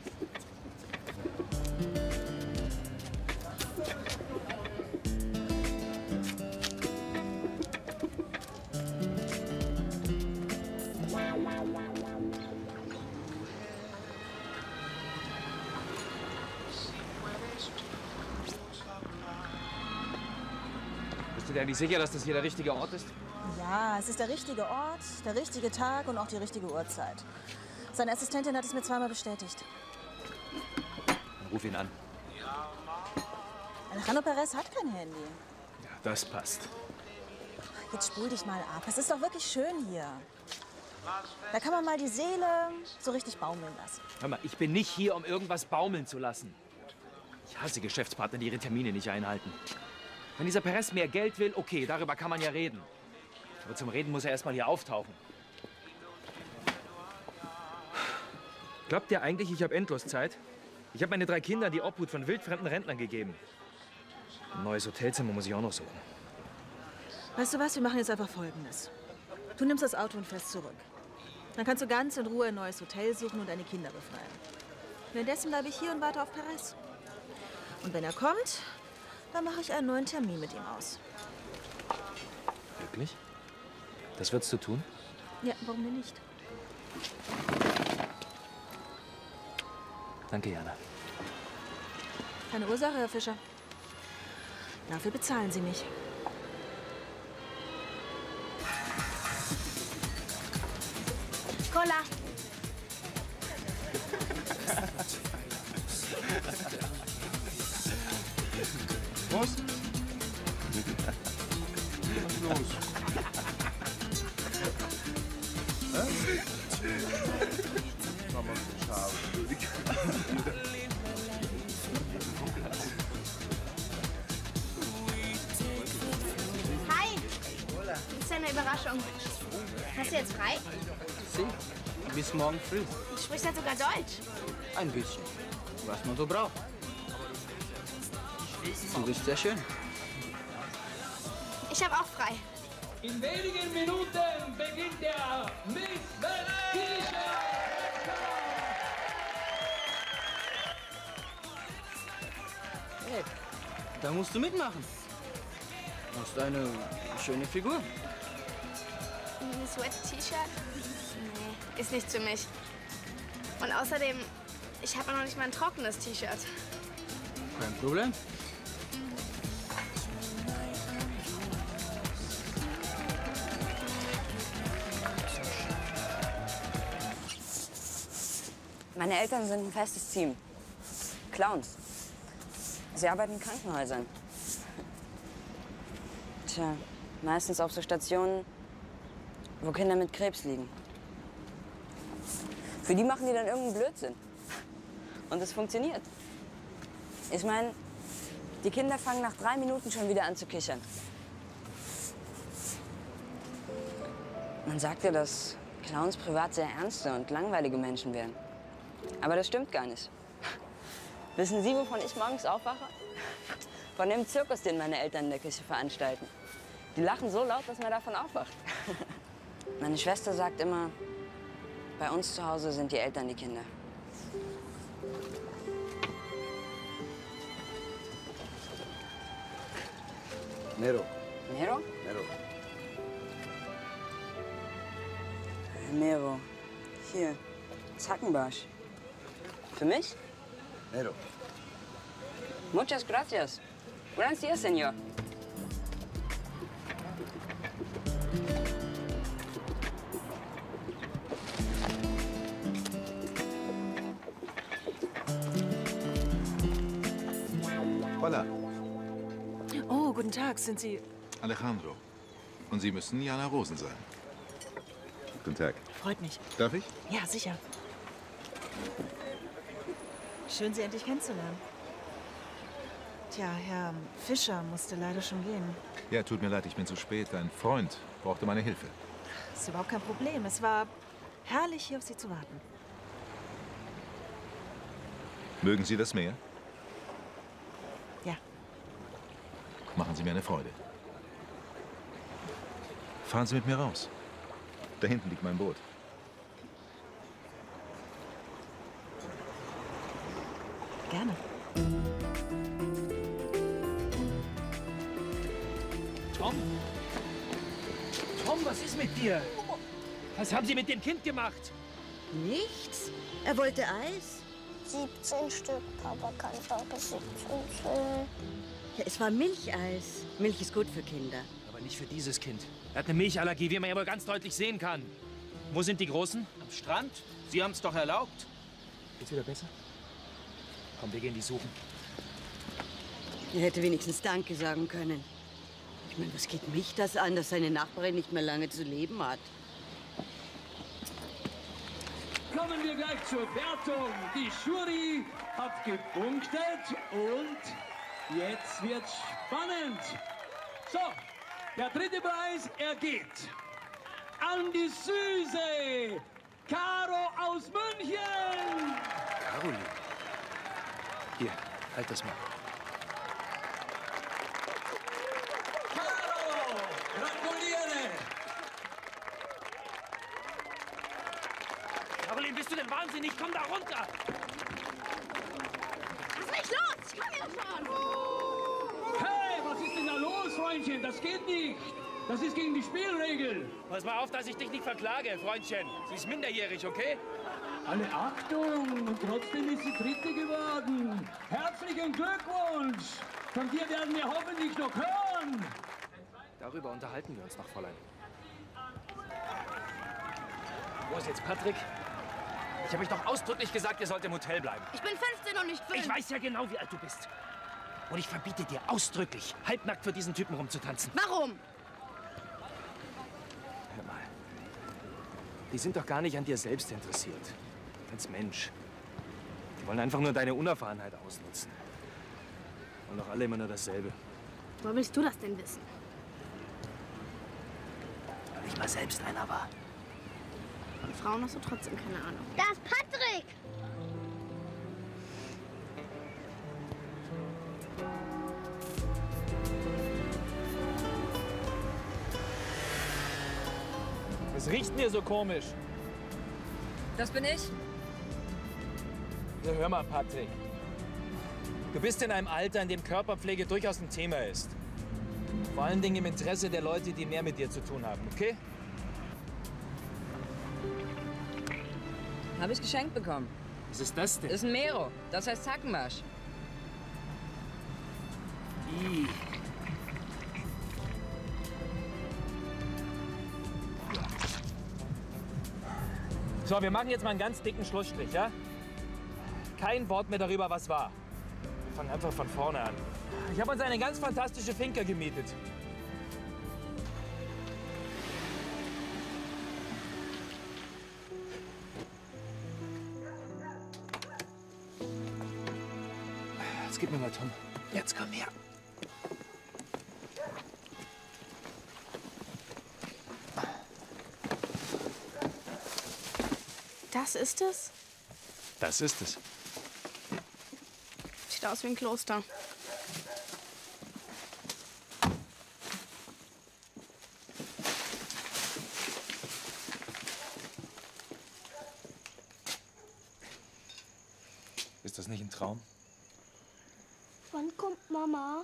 Bist du dir eigentlich sicher, dass das hier der richtige Ort ist? Ja, es ist der richtige Ort, der richtige Tag und auch die richtige Uhrzeit. Seine Assistentin hat es mir zweimal bestätigt. Ruf ihn an. Alejandro Perez hat kein Handy. Ja, das passt. Jetzt spul dich mal ab. Es ist doch wirklich schön hier. Da kann man mal die Seele so richtig baumeln lassen. Hör mal, ich bin nicht hier, um irgendwas baumeln zu lassen. Ich hasse Geschäftspartner, die ihre Termine nicht einhalten. Wenn dieser Perez mehr Geld will, okay, darüber kann man ja reden. Aber zum Reden muss er erst mal hier auftauchen. Glaubt ihr eigentlich, ich habe endlos Zeit? Ich habe meine drei Kinder in die Obhut von wildfremden Rentnern gegeben. Ein neues Hotelzimmer muss ich auch noch suchen. Weißt du was, wir machen jetzt einfach Folgendes. Du nimmst das Auto und fährst zurück. Dann kannst du ganz in Ruhe ein neues Hotel suchen und deine Kinder befreien. Währenddessen bleibe ich hier und warte auf Perez. Und wenn er kommt, dann mache ich einen neuen Termin mit ihm aus. Wirklich? Das würdest du tun? Ja, warum denn nicht? Danke, Jana. Keine Ursache, Herr Fischer. Dafür bezahlen Sie mich. Cola. Was? Was ist los? Hä? Mama, schau. Hi. Das ist eine Überraschung. Hast du jetzt frei? Sie, bis morgen früh. Du sprichst ja sogar Deutsch. Ein bisschen. Was man so braucht. Du bist sehr schön. Ich habe auch frei. In wenigen Minuten beginnt der Miss Welt Hey, da musst du mitmachen. Du hast eine schöne Figur. Ein Sweat-T-Shirt? Nee, ist nichts für mich. Und außerdem, ich habe noch nicht mal ein trockenes T-Shirt. Kein Problem. Meine Eltern sind ein festes Team. Clowns. Sie arbeiten in Krankenhäusern. Tja, meistens auf so Stationen, wo Kinder mit Krebs liegen. Für die machen die dann irgendeinen Blödsinn. Und es funktioniert. Ich meine, die Kinder fangen nach drei Minuten schon wieder an zu kichern. Man sagt ja, dass Clowns privat sehr ernste und langweilige Menschen wären. Aber das stimmt gar nicht. Wissen Sie, wovon ich morgens aufwache? Von dem Zirkus, den meine Eltern in der Küche veranstalten. Die lachen so laut, dass man davon aufwacht. Meine Schwester sagt immer, bei uns zu Hause sind die Eltern die Kinder. Nero. Nero? Nero. Nero. Hier. Zackenbarsch. Für mich? Nero. Muchas gracias. Buenos días, señor. Hola, Oh, guten Tag. Sind Sie... Alejandro. Und Sie müssen Jana Rosen sein. Guten Tag. Freut mich. Darf ich? Ja, sicher. Schön, Sie endlich kennenzulernen. Tja, Herr Fischer musste leider schon gehen. Ja, tut mir leid, ich bin zu spät. Ein Freund brauchte meine Hilfe. Das ist überhaupt kein Problem. Es war herrlich, hier auf Sie zu warten. Mögen Sie das Meer? Ja. Machen Sie mir eine Freude. Fahren Sie mit mir raus. Da hinten liegt mein Boot. Gerne. Tom? Tom, was ist mit dir? Was haben Sie mit dem Kind gemacht? Nichts. Er wollte Eis. siebzehn Stück, Papa kann Papa siebzehn zählen. Ja, es war Milcheis. Milch ist gut für Kinder. Aber nicht für dieses Kind. Er hat eine Milchallergie, wie man ja wohl ganz deutlich sehen kann. Wo sind die Großen? Am Strand? Sie haben es doch erlaubt. Geht's wieder besser? Komm, wir gehen die suchen. Er hätte wenigstens Danke sagen können. Ich meine, was geht mich das an, dass seine Nachbarin nicht mehr lange zu leben hat? Kommen wir gleich zur Wertung. Die Jury hat gepunktet und jetzt wird's spannend. So, der dritte Preis, er geht an die Süße Caro aus München. Caroline. Hier, halt das mal. Caro, gratuliere. Caroline, bist du denn wahnsinnig? Komm da runter! Lass mich los! Ich komm ja schon! Hey, was ist denn da los, Freundchen? Das geht nicht. Das ist gegen die Spielregel. Pass mal auf, dass ich dich nicht verklage, Freundchen. Sie ist minderjährig, okay? Alle Achtung, und trotzdem ist sie Dritte geworden. Herzlichen Glückwunsch! Von dir werden wir hoffentlich noch hören. Darüber unterhalten wir uns noch, Fräulein. Wo ist jetzt Patrick? Ich habe euch doch ausdrücklich gesagt, ihr sollt im Hotel bleiben. Ich bin fünfzehn und nicht fünf. Ich weiß ja genau, wie alt du bist. Und ich verbiete dir ausdrücklich, halbnackt für diesen Typen rumzutanzen. Warum? Hör mal. Die sind doch gar nicht an dir selbst interessiert. Als Mensch. Die wollen einfach nur deine Unerfahrenheit ausnutzen. Und doch alle immer nur dasselbe. Wo willst du das denn wissen? Weil ich mal selbst einer war. Von Frauen hast du trotzdem keine Ahnung. Da ist Patrick! Was riecht denn hier so komisch? Das bin ich. Ja, hör mal, Patrick. Du bist in einem Alter, in dem Körperpflege durchaus ein Thema ist. Vor allen Dingen im Interesse der Leute, die mehr mit dir zu tun haben, okay? Habe ich geschenkt bekommen. Was ist das denn? Ist ein Mero. Das heißt Hackenmarsch. I. So, wir machen jetzt mal einen ganz dicken Schlussstrich, ja? Kein Wort mehr darüber, was war. Wir fangen einfach von vorne an. Ich habe uns eine ganz fantastische Finca gemietet. Jetzt gib mir mal, Tom. Jetzt komm her. Das ist es? Das ist es. Sieht aus wie ein Kloster. Ist das nicht ein Traum? Wann kommt Mama?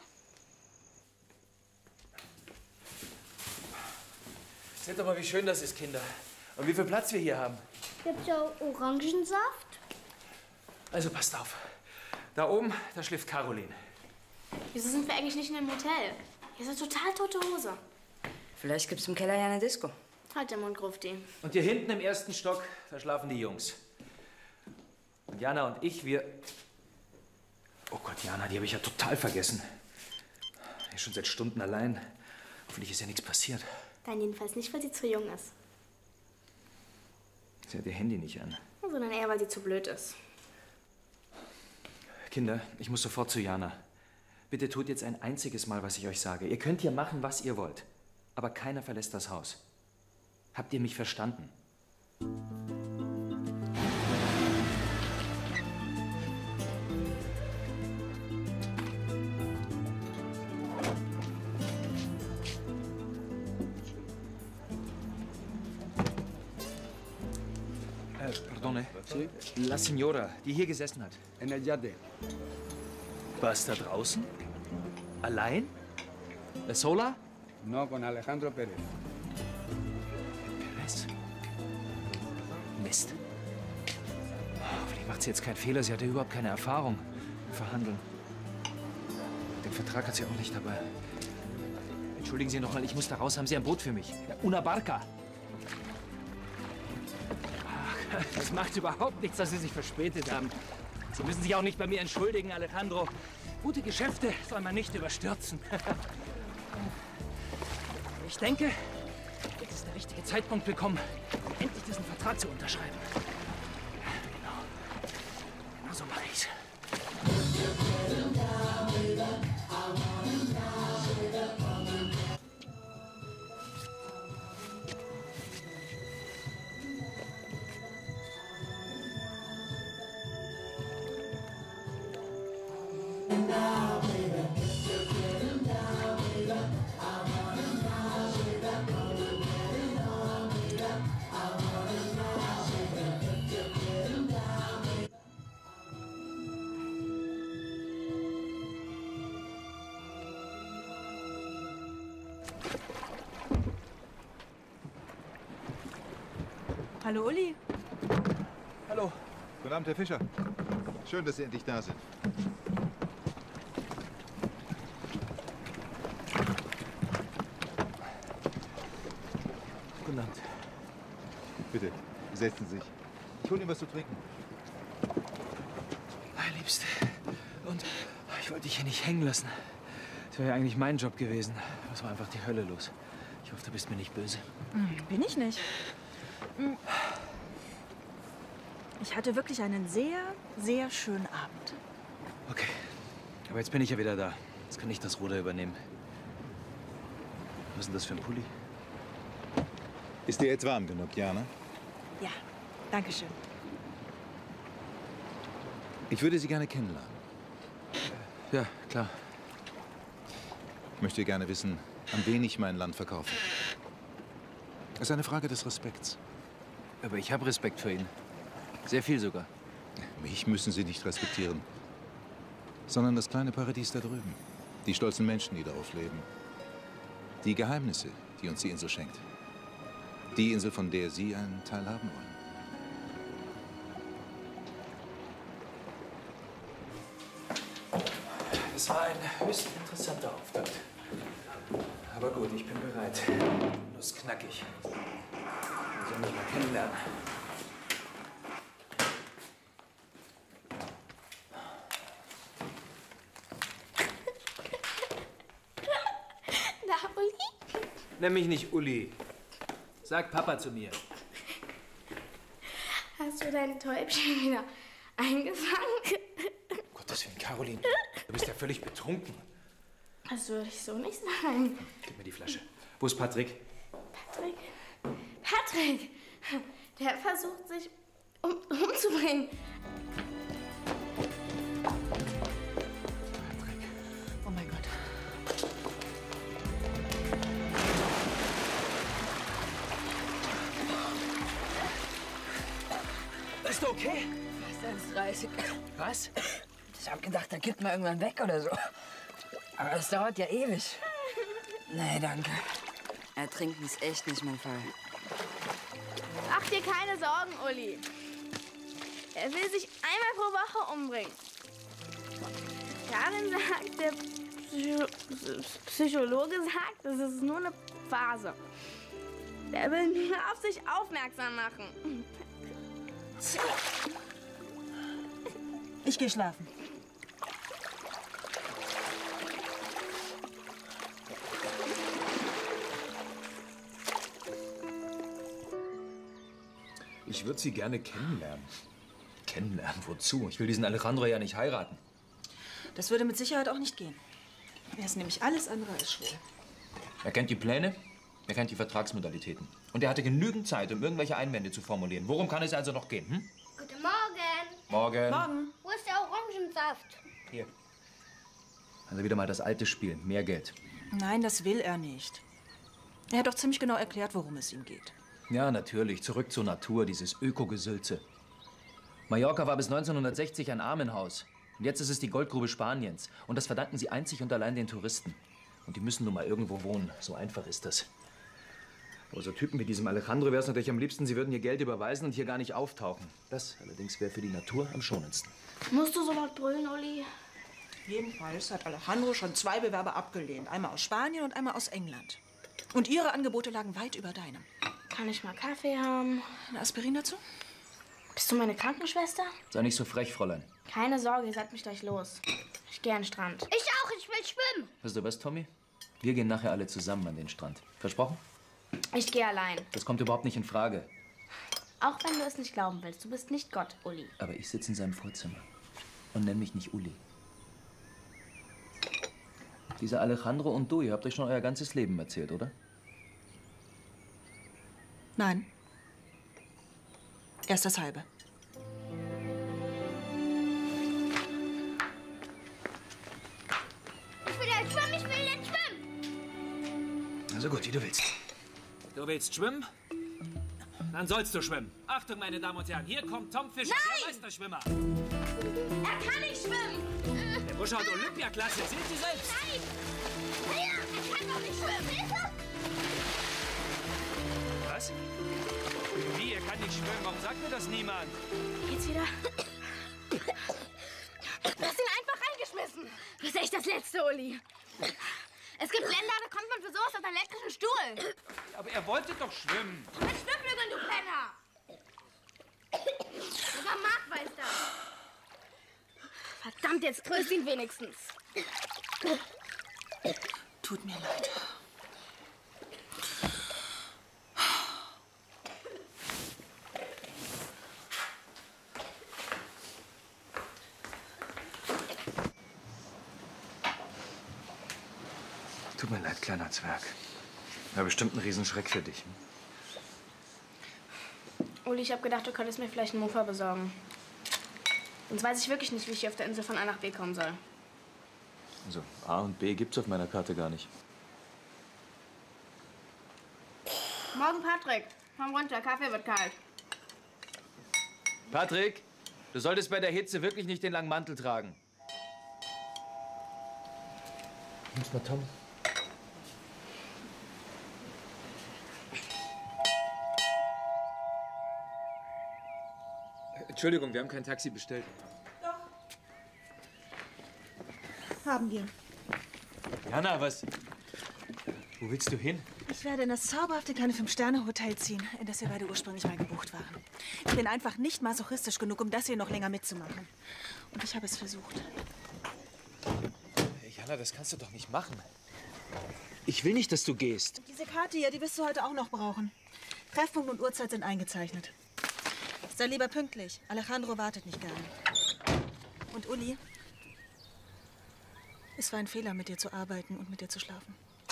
Seht doch mal, wie schön das ist, Kinder. Und wie viel Platz wir hier haben. Gibt's ja Orangensaft? Also passt auf. Da oben, da schläft Caroline. Wieso sind wir eigentlich nicht in einem Hotel? Hier ist eine total tote Hose. Vielleicht gibt's im Keller ja eine Disco. Halt den Mund, Grufti. Und hier hinten im ersten Stock, da schlafen die Jungs. Und Jana und ich, wir... Oh Gott, Jana, die habe ich ja total vergessen. Die ist schon seit Stunden allein. Hoffentlich ist ja nichts passiert. Dann jedenfalls nicht, weil sie zu jung ist. Sie hat ihr Handy nicht an. Sondern eher, weil sie zu blöd ist. Kinder, ich muss sofort zu Jana. Bitte tut jetzt ein einziges Mal, was ich euch sage. Ihr könnt hier machen, was ihr wollt. Aber keiner verlässt das Haus. Habt ihr mich verstanden? Äh, pardone. Sí? La Signora, die hier gesessen hat. En el yate. Was, da draußen? Allein? Sola? No, con Alejandro Pérez. Perez? Mist. Hoffentlich macht sie jetzt keinen Fehler. Sie hatte überhaupt keine Erfahrung im Verhandeln. Den Vertrag hat sie auch nicht dabei. Entschuldigen Sie noch mal, ich muss da raus. Haben Sie ein Boot für mich? Ja, una barca. Ach, das macht überhaupt nichts, dass Sie sich verspätet haben. Sie müssen sich auch nicht bei mir entschuldigen, Alejandro. Gute Geschäfte soll man nicht überstürzen. Ich denke, jetzt ist der richtige Zeitpunkt gekommen, endlich diesen Vertrag zu unterschreiben. Genau. Genau so mache ich's. Hallo, Uli. Hallo. Guten Abend, Herr Fischer. Schön, dass Sie endlich da sind. Guten Abend. Bitte, setzen Sie sich. Ich hole Ihnen was zu trinken. Meine Liebste. Und ich wollte dich hier nicht hängen lassen. Das wäre ja eigentlich mein Job gewesen. Das war einfach die Hölle los. Ich hoffe, du bist mir nicht böse. Bin ich nicht. Ich hatte wirklich einen sehr, sehr schönen Abend. Okay. Aber jetzt bin ich ja wieder da. Jetzt kann ich das Ruder übernehmen. Was ist denn das für ein Pulli? Ist dir jetzt warm genug, Jana? Ja, danke schön. Ich würde Sie gerne kennenlernen. Ja, klar. Ich möchte gerne wissen, an wen ich mein Land verkaufe. Es ist eine Frage des Respekts. Aber ich habe Respekt für ihn. Sehr viel sogar. Mich müssen Sie nicht respektieren, sondern das kleine Paradies da drüben. Die stolzen Menschen, die darauf leben. Die Geheimnisse, die uns die Insel schenkt. Die Insel, von der Sie einen Teil haben wollen. Es war ein höchst interessanter Auftakt. Aber gut, ich bin bereit. Los, knackig. Wir sollen mich mal kennenlernen. Na, Uli? Nenn mich nicht Uli. Sag Papa zu mir. Hast du dein Täubchen wieder eingefangen? Gottes Willen, Caroline. Du bist ja völlig betrunken. Das würde ich so nicht sagen. Gib mir die Flasche. Wo ist Patrick? Patrick? Patrick! Der versucht, sich um, umzubringen. Oh mein Gott. Bist du okay? Fast eins dreißig. Was? Ich hab gedacht, da kippt man irgendwann weg oder so. Aber das dauert ja ewig. Nee, danke. Ertrinken ist echt nicht mein Fall. Mach dir keine Sorgen, Uli. Er will sich einmal pro Woche umbringen. Karin sagt, der Psycho Psychologe sagt, das ist nur eine Phase. Der will nur auf sich aufmerksam machen. Ich gehe schlafen. Ich würde Sie gerne kennenlernen. Kennenlernen? Wozu? Ich will diesen Alejandro ja nicht heiraten. Das würde mit Sicherheit auch nicht gehen. Er ist nämlich alles andere als schwul. Er kennt die Pläne, er kennt die Vertragsmodalitäten. Und er hatte genügend Zeit, um irgendwelche Einwände zu formulieren. Worum kann es also noch gehen? Hm? Guten Morgen. Morgen. Morgen. Wo ist der Orangensaft? Hier. Also wieder mal das alte Spiel. Mehr Geld. Nein, das will er nicht. Er hat doch ziemlich genau erklärt, worum es ihm geht. Ja, natürlich. Zurück zur Natur, dieses Ökogesülze. Mallorca war bis neunzehnhundertsechzig ein Armenhaus. Und jetzt ist es die Goldgrube Spaniens. Und das verdanken sie einzig und allein den Touristen. Und die müssen nun mal irgendwo wohnen. So einfach ist das. Aber so Typen wie diesem Alejandro wäre es natürlich am liebsten, sie würden ihr Geld überweisen und hier gar nicht auftauchen. Das allerdings wäre für die Natur am schonendsten. Musst du so laut brüllen, Uli? Jedenfalls hat Alejandro schon zwei Bewerber abgelehnt. Einmal aus Spanien und einmal aus England. Und ihre Angebote lagen weit über deinem. Kann ich mal Kaffee haben? Ein Aspirin dazu? Bist du meine Krankenschwester? Sei nicht so frech, Fräulein. Keine Sorge, ihr seid mich gleich los. Ich gehe an den Strand. Ich auch, ich will schwimmen. Weißt du was, Tommy? Wir gehen nachher alle zusammen an den Strand. Versprochen? Ich gehe allein. Das kommt überhaupt nicht in Frage. Auch wenn du es nicht glauben willst, du bist nicht Gott, Uli. Aber ich sitze in seinem Vorzimmer und nenn mich nicht Uli. Dieser Alejandro und du, ihr habt euch schon euer ganzes Leben erzählt, oder? Nein. Erst das halbe. Ich will jetzt schwimmen, ich will jetzt schwimmen. Also gut, wie du willst. Du willst schwimmen? Dann sollst du schwimmen. Achtung, meine Damen und Herren, hier kommt Tom Fischer, Nein! der Meisterschwimmer. Er kann nicht schwimmen. Der Bursche hat Olympiaklasse, seht ihr selbst? Nein. Er kann doch nicht schwimmen. Was? Wie, er kann nicht schwimmen? Warum sagt mir das niemand? Geht's wieder? Du hast ihn einfach reingeschmissen. Du bist echt das Letzte, Uli. Es gibt Länder, da kommt man für sowas auf einen elektrischen Stuhl. Aber er wollte doch schwimmen. Mit Schwimmflügeln, du Penner. Sogar Marc weiß das. Verdammt, jetzt tröst ihn wenigstens. Tut mir leid. Tut mir leid, kleiner Zwerg. War bestimmt ein Riesenschreck für dich. Uli, ich habe gedacht, du könntest mir vielleicht einen Mofa besorgen. Sonst weiß ich wirklich nicht, wie ich hier auf der Insel von A nach B kommen soll. Also A und B gibt's auf meiner Karte gar nicht. Morgen, Patrick. Komm runter, Kaffee wird kalt. Patrick, du solltest bei der Hitze wirklich nicht den langen Mantel tragen. Nimm's mal, Tom. Entschuldigung, wir haben kein Taxi bestellt. Haben wir. Jana, was? Wo willst du hin? Ich werde in das zauberhafte kleine Fünf-Sterne-Hotel ziehen, in das wir beide ursprünglich mal gebucht waren. Ich bin einfach nicht masochistisch genug, um das hier noch länger mitzumachen. Und ich habe es versucht. Hey, Jana, das kannst du doch nicht machen. Ich will nicht, dass du gehst. Diese Karte hier, die wirst du heute auch noch brauchen. Treffpunkt und Uhrzeit sind eingezeichnet. Sei lieber pünktlich. Alejandro wartet nicht gerne. Und Uli, es war ein Fehler, mit dir zu arbeiten und mit dir zu schlafen.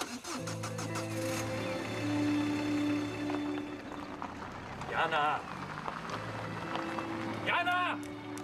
Jana! Jana!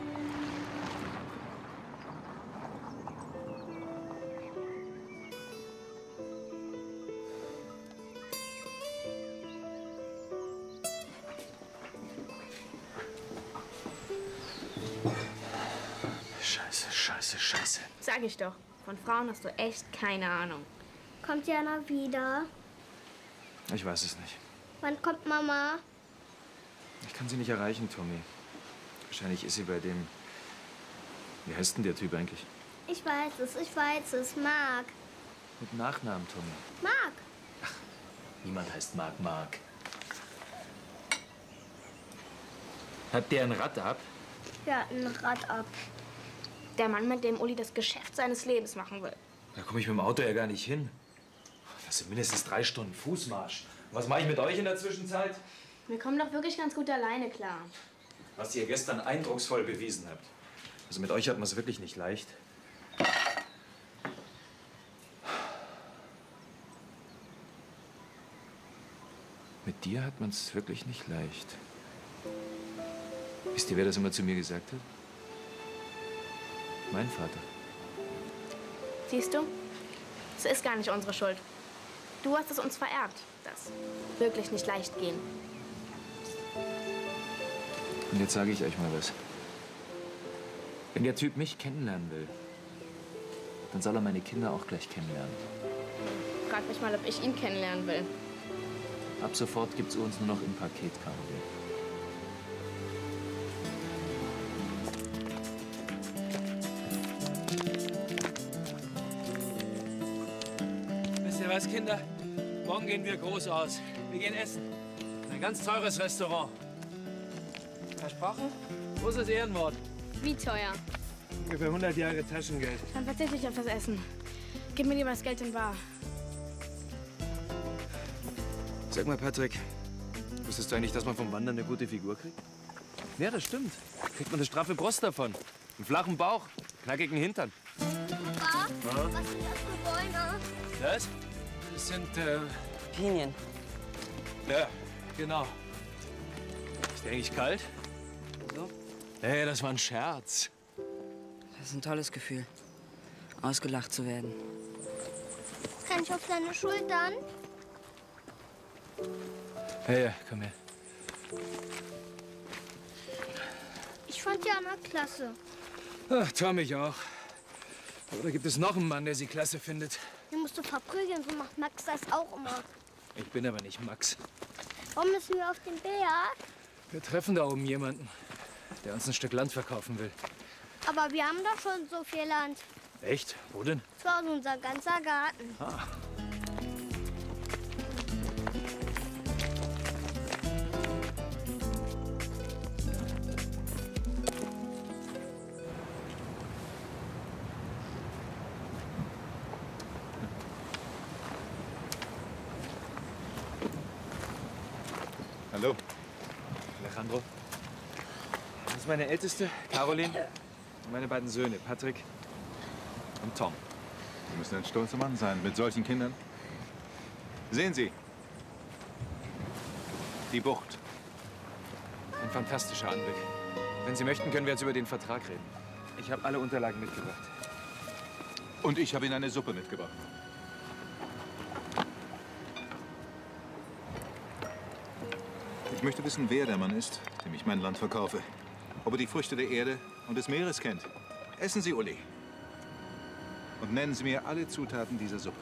Scheiße, scheiße, scheiße. Sag ich doch. Von Frauen hast du echt keine Ahnung. Kommt Jana wieder? Ich weiß es nicht. Wann kommt Mama? Ich kann sie nicht erreichen, Tommy. Wahrscheinlich ist sie bei dem... Wie heißt denn der Typ eigentlich? Ich weiß es, ich weiß es. Marc. Mit Nachnamen, Tommy. Marc. Niemand heißt Marc Marc. Hat der ein Rad ab? Ja, ein Rad ab. Der Mann, mit dem Uli das Geschäft seines Lebens machen will. Da komme ich mit dem Auto ja gar nicht hin. Das sind mindestens drei Stunden Fußmarsch. Was mache ich mit euch in der Zwischenzeit? Wir kommen doch wirklich ganz gut alleine klar. Was ihr gestern eindrucksvoll bewiesen habt. Also mit euch hat man es wirklich nicht leicht. Mit dir hat man es wirklich nicht leicht. Wisst ihr, wer das immer zu mir gesagt hat? Mein Vater. Siehst du? Es ist gar nicht unsere Schuld. Du hast es uns vererbt, das wirklich nicht leicht gehen. Und jetzt sage ich euch mal was. Wenn der Typ mich kennenlernen will, dann soll er meine Kinder auch gleich kennenlernen. Frag mich mal, ob ich ihn kennenlernen will. Ab sofort gibt's uns nur noch im Paket, Caroline. Wisst ihr was, Kinder? Morgen gehen wir groß aus. Wir gehen essen. Ein ganz teures Restaurant. Versprochen? Großes Ehrenwort. Wie teuer? Ungefähr hundert Jahre Taschengeld. Dann verzichte ich auf das Essen. Gib mir lieber das Geld in bar. Sag mal, Patrick, wusstest du eigentlich, dass man vom Wandern eine gute Figur kriegt? Ja, das stimmt. Kriegt man eine straffe Brust davon. Einen flachen Bauch, knackigen Hintern. Papa, was sind das für Bäume? Das? Das sind, äh... Pinien. Ja, genau. Ist dir eigentlich kalt? So? Nee, das war ein Scherz. Das ist ein tolles Gefühl, ausgelacht zu werden. Kann ich auf deine Schultern? Hey, ja, komm her. Ich fand Jana klasse. Ach, Tom, ich auch. Aber da gibt es noch einen Mann, der sie klasse findet. Den musst du verprügeln, so macht Max das auch immer. Ich bin aber nicht Max. Warum müssen wir auf den Berg? Wir treffen da oben jemanden, der uns ein Stück Land verkaufen will. Aber wir haben doch schon so viel Land. Echt? Wo denn? Das war unser ganzer Garten. Ah. Hallo. Alejandro. Das ist meine Älteste, Caroline. Und meine beiden Söhne, Patrick und Tom. Sie müssen ein stolzer Mann sein mit solchen Kindern. Sehen Sie. Die Bucht. Ein fantastischer Anblick. Wenn Sie möchten, können wir jetzt über den Vertrag reden. Ich habe alle Unterlagen mitgebracht. Und ich habe Ihnen eine Suppe mitgebracht. Ich möchte wissen, wer der Mann ist, dem ich mein Land verkaufe. Ob er die Früchte der Erde und des Meeres kennt. Essen Sie, Uli. Und nennen Sie mir alle Zutaten dieser Suppe.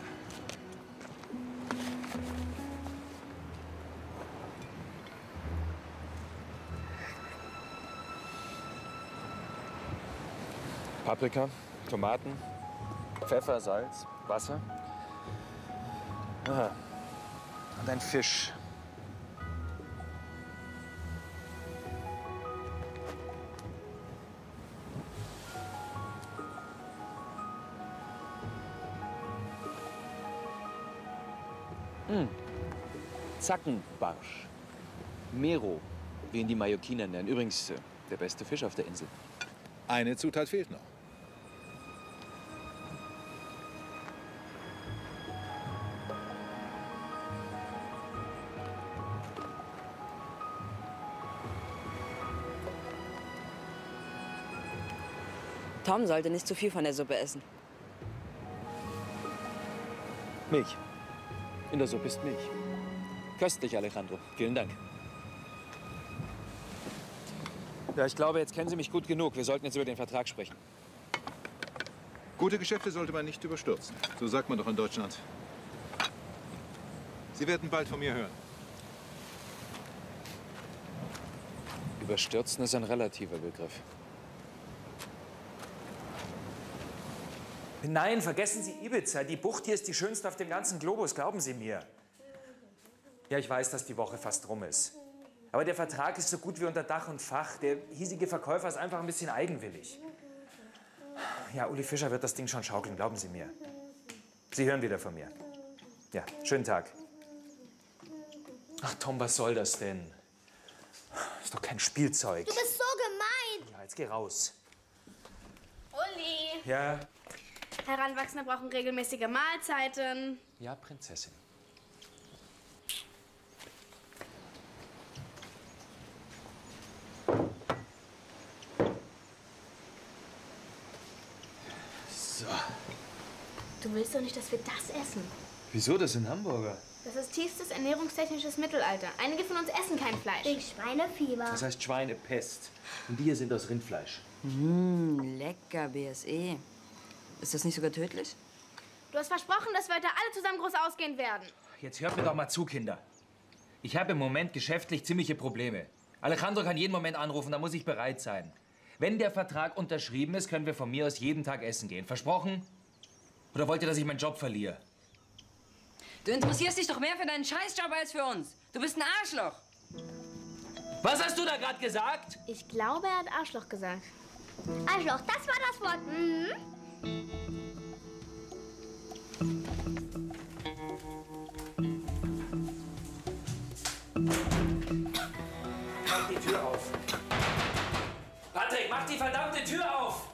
Paprika, Tomaten, Pfeffer, Salz, Wasser. Aha. Und ein Fisch. Hm. Zackenbarsch. Mero, wie ihn die Mallorquiner nennen. Übrigens äh, der beste Fisch auf der Insel. Eine Zutat fehlt noch. Tom sollte nicht zu viel von der Suppe essen. Milch. In der Suppe ist Milch. Köstlich, Alejandro. Vielen Dank. Ja, ich glaube, jetzt kennen Sie mich gut genug. Wir sollten jetzt über den Vertrag sprechen. Gute Geschäfte sollte man nicht überstürzen. So sagt man doch in Deutschland. Sie werden bald von mir hören. Überstürzen ist ein relativer Begriff. Nein, vergessen Sie Ibiza. Die Bucht hier ist die schönste auf dem ganzen Globus, glauben Sie mir. Ja, ich weiß, dass die Woche fast rum ist. Aber der Vertrag ist so gut wie unter Dach und Fach. Der hiesige Verkäufer ist einfach ein bisschen eigenwillig. Ja, Uli Fischer wird das Ding schon schaukeln, glauben Sie mir. Sie hören wieder von mir. Ja, schönen Tag. Ach, Tom, was soll das denn? Ist doch kein Spielzeug. Du bist so gemein. Ja, jetzt geh raus. Uli. Ja? Heranwachsende brauchen regelmäßige Mahlzeiten. Ja, Prinzessin. So. Du willst doch nicht, dass wir das essen. Wieso? Das sind Hamburger. Das ist tiefstes ernährungstechnisches Mittelalter. Einige von uns essen kein Fleisch. Wegen Schweinefieber. Das heißt Schweinepest. Und die hier sind aus Rindfleisch. Mmh, lecker, B S E. Ist das nicht sogar tödlich? Du hast versprochen, dass wir heute alle zusammen groß ausgehen werden. Jetzt hört mir doch mal zu, Kinder. Ich habe im Moment geschäftlich ziemliche Probleme. Alejandro kann jeden Moment anrufen, da muss ich bereit sein. Wenn der Vertrag unterschrieben ist, können wir von mir aus jeden Tag essen gehen. Versprochen? Oder wollt ihr, dass ich meinen Job verliere? Du interessierst dich doch mehr für deinen Scheißjob als für uns. Du bist ein Arschloch. Was hast du da gerade gesagt? Ich glaube, er hat Arschloch gesagt. Arschloch, das war das Wort. Mhm. Mach die Tür auf. Patrick, mach die verdammte Tür auf!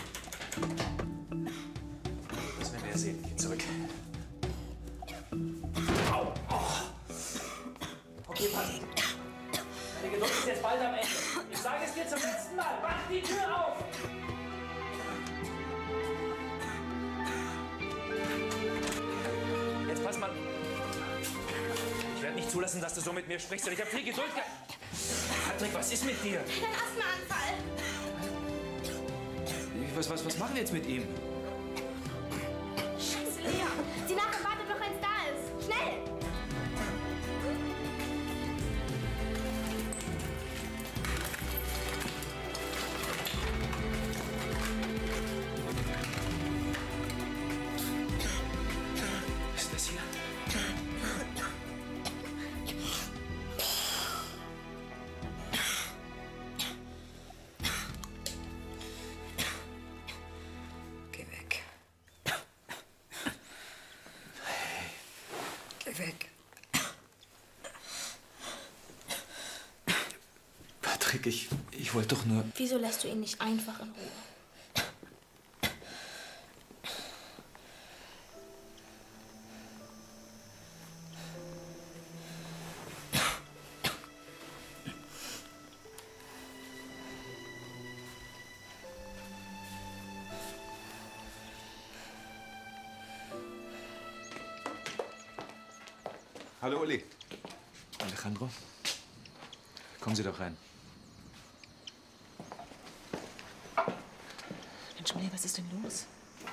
Das werden wir ja sehen. Geh zurück. Au! Oh. Okay, Patrick. Deine Geduld ist jetzt bald am Ende. Ich sage es dir zum letzten Mal. Mach die Tür auf! Jetzt pass mal. Ich werde nicht zulassen, dass du so mit mir sprichst. Und ich habe viel Geduld gehabt. Patrick, was ist mit dir? Dein Asthmaanfall. Was, was, was machen wir jetzt mit ihm? Scheiße, Lea. Sieh nach und warte doch, wenn es da ist. Schnell! Was ist das hier? Geh weg. Geh weg. Patrick, ich, ich wollte doch nur... Wieso lässt du ihn nicht einfach in Ruhe? Hallo, Uli. Alejandro, kommen Sie doch rein. Entschuldigung, was ist denn los?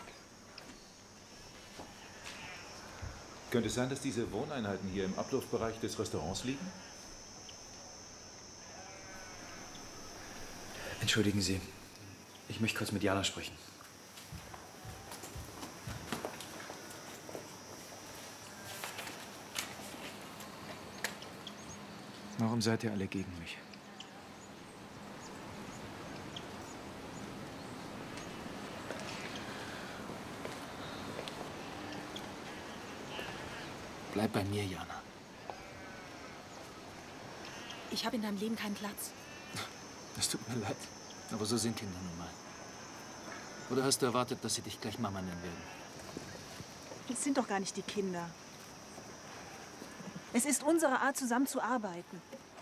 Könnte es sein, dass diese Wohneinheiten hier im Ablaufbereich des Restaurants liegen? Entschuldigen Sie, ich möchte kurz mit Jana sprechen. Warum seid ihr alle gegen mich? Bleib bei mir, Jana. Ich habe in deinem Leben keinen Platz. Es tut mir leid, aber so sind Kinder nun mal. Oder hast du erwartet, dass sie dich gleich Mama nennen werden? Das sind doch gar nicht die Kinder. Es ist unsere Art, zusammen zu arbeiten.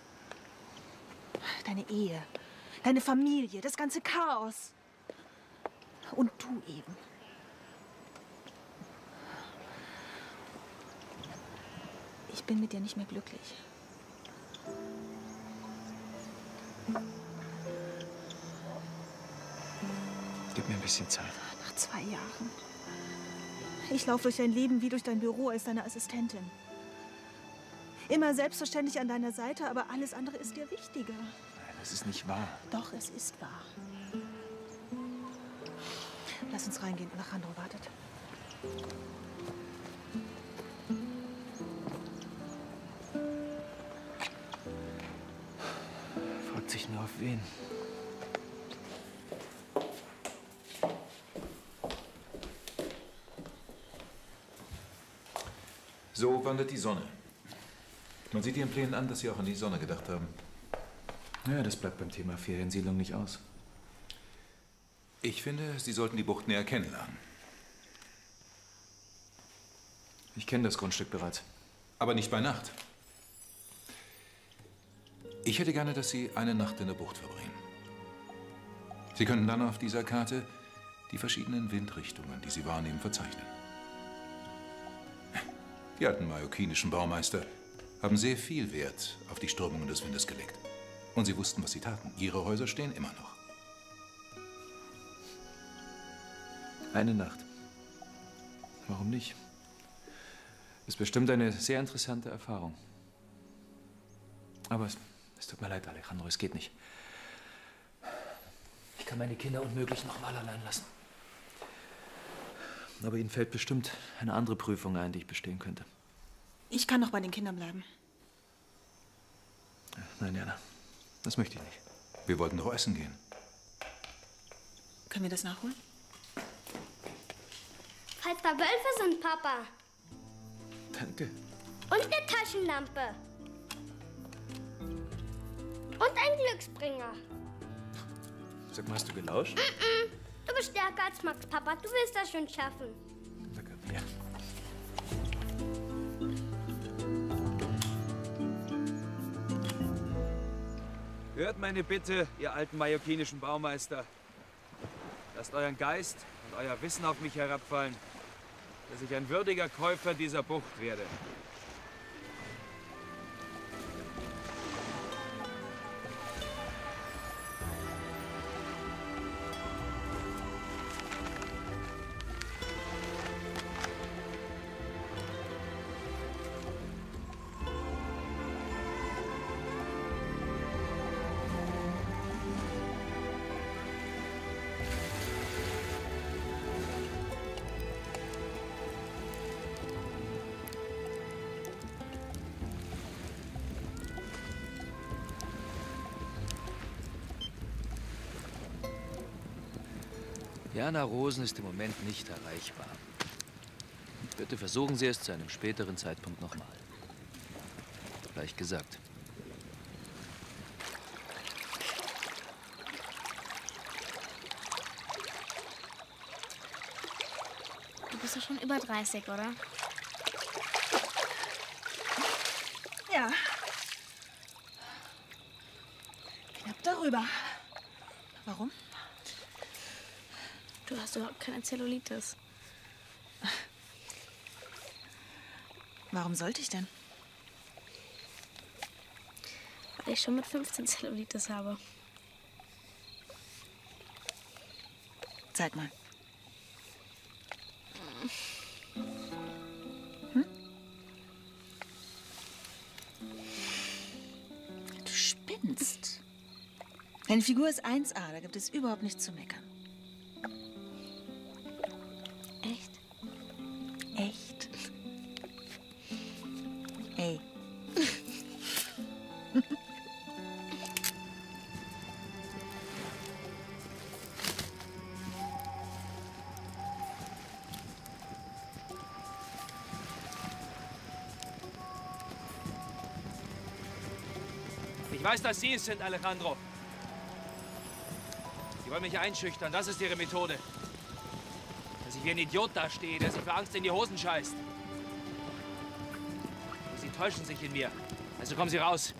Deine Ehe, deine Familie, das ganze Chaos. Und du eben. Ich bin mit dir nicht mehr glücklich. Gib mir ein bisschen Zeit. Nach zwei Jahren. Ich laufe durch dein Leben wie durch dein Büro als deine Assistentin. Immer selbstverständlich an deiner Seite, aber alles andere ist dir wichtiger. Nein, das ist nicht wahr. Doch, es ist wahr. Lass uns reingehen. Alejandro wartet. Fragt sich nur auf wen. So wandert die Sonne. Man sieht Ihren Plänen an, dass Sie auch an die Sonne gedacht haben. Ja, das bleibt beim Thema Feriensiedlung nicht aus. Ich finde, Sie sollten die Bucht näher kennenlernen. Ich kenne das Grundstück bereits. Aber nicht bei Nacht. Ich hätte gerne, dass Sie eine Nacht in der Bucht verbringen. Sie könnten dann auf dieser Karte die verschiedenen Windrichtungen, die Sie wahrnehmen, verzeichnen. Die alten mallorquinischen Baumeister haben sehr viel Wert auf die Strömungen des Windes gelegt. Und sie wussten, was sie taten. Ihre Häuser stehen immer noch. Eine Nacht. Warum nicht? Ist bestimmt eine sehr interessante Erfahrung. Aber es, es tut mir leid, Alejandro, es geht nicht. Ich kann meine Kinder unmöglich noch mal allein lassen. Aber Ihnen fällt bestimmt eine andere Prüfung ein, die ich bestehen könnte. Ich kann noch bei den Kindern bleiben. Nein, Jana, das möchte ich nicht. Wir wollten doch essen gehen. Können wir das nachholen? Falls da Wölfe sind, Papa. Danke. Und eine Taschenlampe. Und ein Glücksbringer. Sag mal, hast du gelauscht? Mm-mm. Du bist stärker als Max, Papa. Du wirst das schon schaffen. Danke. Ja. Hört meine Bitte, ihr alten mallorquinischen Baumeister. Lasst euren Geist und euer Wissen auf mich herabfallen, dass ich ein würdiger Käufer dieser Bucht werde. Jana Rosen ist im Moment nicht erreichbar. Bitte versuchen Sie es zu einem späteren Zeitpunkt nochmal. Leicht gesagt. Du bist ja schon über dreißig, oder? Ja. Knapp darüber. Warum? Du hast überhaupt keine Zellulitis. Warum sollte ich denn? weil ich schon mit fünfzehn Zellulitis habe. Zeig mal. Hm? Du spinnst. Deine Figur ist eins A, da gibt es überhaupt nichts zu meckern. Echt? Echt? Ey. Ich weiß, dass Sie es sind, Alejandro. Sie wollen mich einschüchtern, das ist Ihre Methode. Dass ich wie ein Idiot dastehe, der sich vor Angst in die Hosen scheißt. Sie täuschen sich in mir. Also kommen Sie raus.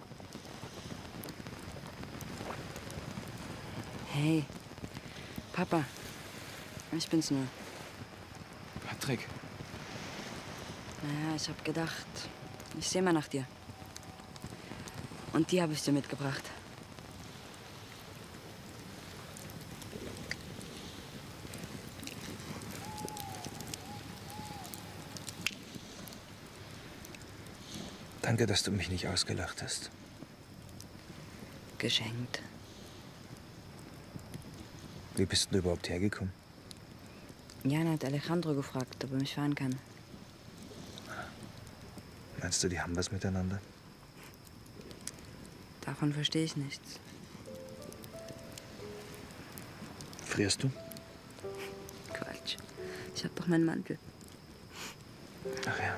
Hey, Papa. Ich bin's nur. Patrick. Naja, ich hab gedacht, ich seh mal nach dir. Und die habe ich dir mitgebracht. Danke, dass du mich nicht ausgelacht hast. Geschenkt. Wie bist du überhaupt hergekommen? Jana hat Alejandro gefragt, ob er mich fahren kann. Meinst du, die haben was miteinander? Davon verstehe ich nichts. Frierst du? Quatsch. Ich hab doch meinen Mantel. Ach ja.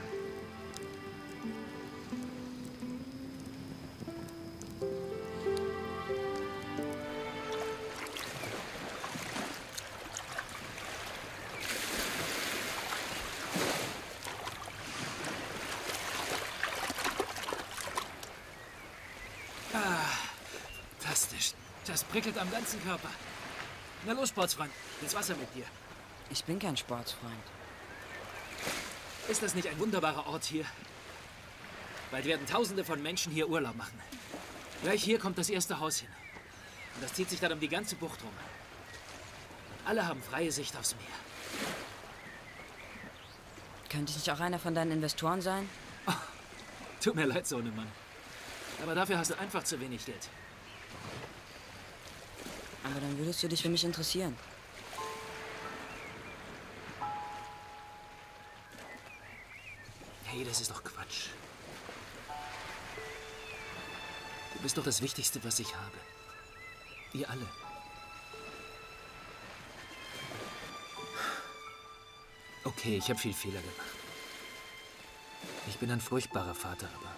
Fantastisch. Das prickelt am ganzen Körper. Na los, Sportsfreund. Ins Wasser mit dir. Ich bin kein Sportsfreund. Ist das nicht ein wunderbarer Ort hier? Bald werden Tausende von Menschen hier Urlaub machen. Gleich hier kommt das erste Haus hin. Und das zieht sich dann um die ganze Bucht rum. Alle haben freie Sicht aufs Meer. Könnte ich nicht auch einer von deinen Investoren sein? Oh, tut mir leid, Sohnemann. Aber dafür hast du einfach zu wenig Geld. Aber dann würdest du dich für mich interessieren. Hey, das ist doch Quatsch. Du bist doch das Wichtigste, was ich habe. Wir alle. Okay, ich habe viel Fehler gemacht. Ich bin ein furchtbarer Vater, aber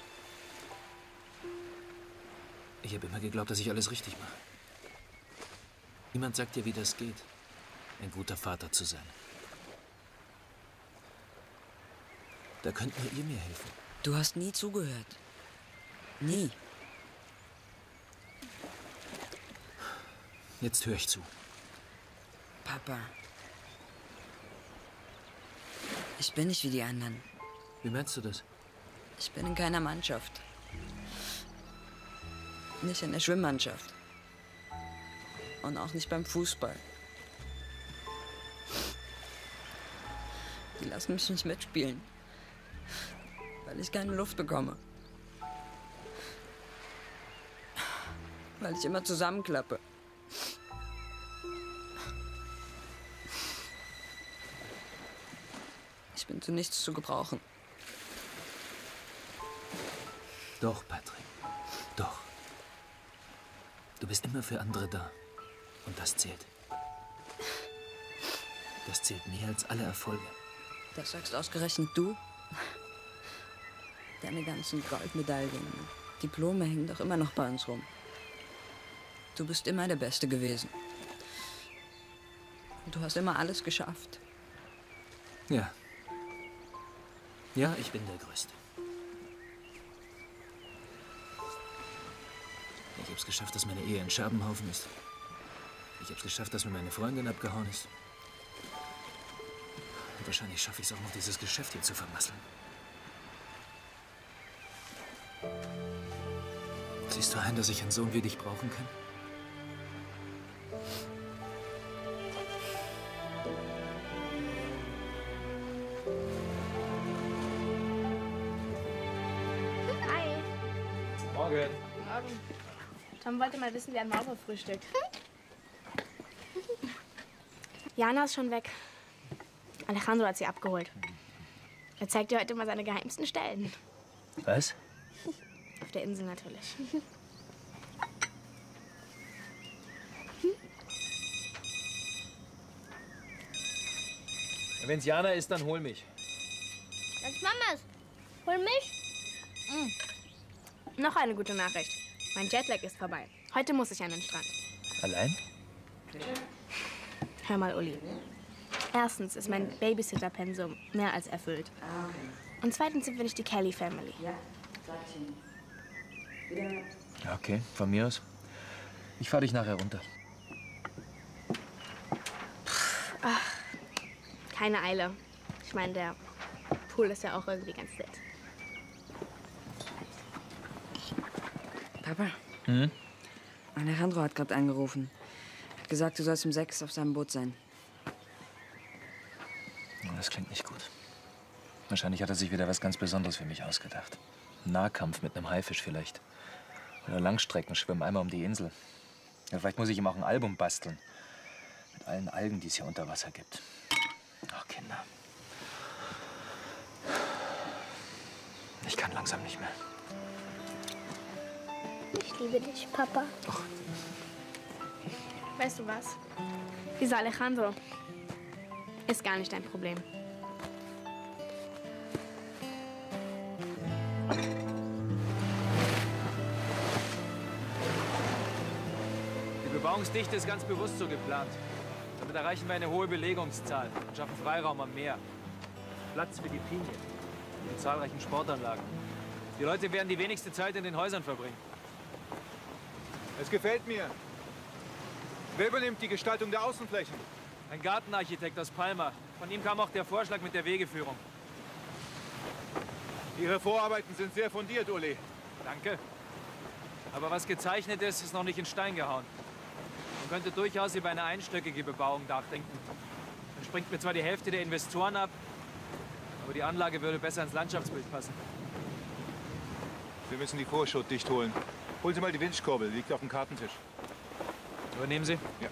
ich habe immer geglaubt, dass ich alles richtig mache. Niemand sagt dir, wie das geht, ein guter Vater zu sein. Da könnt nur ihr mir helfen. Du hast nie zugehört. Nie. Jetzt höre ich zu. Papa. Ich bin nicht wie die anderen. Wie meinst du das? Ich bin in keiner Mannschaft. Nicht in der Schwimmmannschaft. Und auch nicht beim Fußball. Die lassen mich nicht mitspielen. Weil ich keine Luft bekomme. Weil ich immer zusammenklappe. Ich bin zu nichts zu gebrauchen. Doch, Patrick. Doch. Du bist immer für andere da. Und das zählt. Das zählt mehr als alle Erfolge. Das sagst ausgerechnet du? Deine ganzen Goldmedaillen, Diplome hängen doch immer noch bei uns rum. Du bist immer der Beste gewesen. Und du hast immer alles geschafft. Ja. Ja, ich bin der Größte. Ich hab's geschafft, dass meine Ehe ein Scherbenhaufen ist. Ich hab's geschafft, dass mir meine Freundin abgehauen ist. Und wahrscheinlich schaffe ich es auch noch, dieses Geschäft hier zu vermasseln. Siehst du ein, dass ich einen Sohn wie dich brauchen kann? Hi. Morgen. Morgen. Tom wollte mal wissen, wie ein Maulwurf frühstückt. Jana ist schon weg. Alejandro hat sie abgeholt. Er zeigt dir heute mal seine geheimsten Stellen. Was? Auf der Insel natürlich. Wenn's Jana ist, dann hol mich. Das Mamas. Hol mich. Mhm. Noch eine gute Nachricht. Mein Jetlag ist vorbei. Heute muss ich an den Strand. Allein? Hör mal, Uli. Erstens ist mein Babysitter-Pensum mehr als erfüllt. Und zweitens sind wir nicht die Kelly-Family. Ja, okay, von mir aus. Ich fahr dich nachher runter. Ach, keine Eile. Ich meine, der Pool ist ja auch irgendwie ganz nett. Papa, Hm? Alejandro hat gerade angerufen. Hat gesagt, du sollst um sechs auf seinem Boot sein. Das klingt nicht gut. Wahrscheinlich hat er sich wieder was ganz Besonderes für mich ausgedacht. Nahkampf mit einem Haifisch vielleicht. Oder Langstreckenschwimmen einmal um die Insel. Ja, vielleicht muss ich ihm auch ein Album basteln. Mit allen Algen, die es hier unter Wasser gibt. Ach, Kinder. Ich kann langsam nicht mehr. Ich liebe dich, Papa. Weißt du was? Dieser Alejandro ist gar nicht dein Problem. Die Bebauungsdichte ist ganz bewusst so geplant. Damit erreichen wir eine hohe Belegungszahl und schaffen Freiraum am Meer. Platz für die Pinien und die zahlreichen Sportanlagen. Die Leute werden die wenigste Zeit in den Häusern verbringen. Es gefällt mir. Wer übernimmt die Gestaltung der Außenflächen? Ein Gartenarchitekt aus Palma. Von ihm kam auch der Vorschlag mit der Wegeführung. Ihre Vorarbeiten sind sehr fundiert, Uli. Danke. Aber was gezeichnet ist, ist noch nicht in Stein gehauen. Man könnte durchaus über eine einstöckige Bebauung nachdenken. Dann springt mir zwar die Hälfte der Investoren ab, aber die Anlage würde besser ins Landschaftsbild passen. Wir müssen die Vorschutt dicht holen. Holen Sie mal die Winchkurbel, liegt auf dem Kartentisch. Übernehmen Sie? Ja.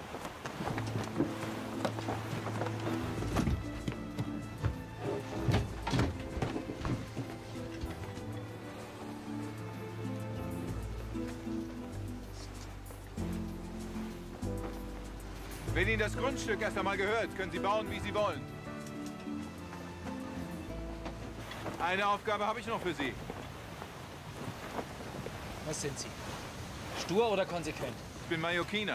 Wenn Ihnen das Grundstück erst einmal gehört, können Sie bauen, wie Sie wollen. Eine Aufgabe habe ich noch für Sie. Was sind Sie? Stur oder konsequent? Ich bin Mallorquiner.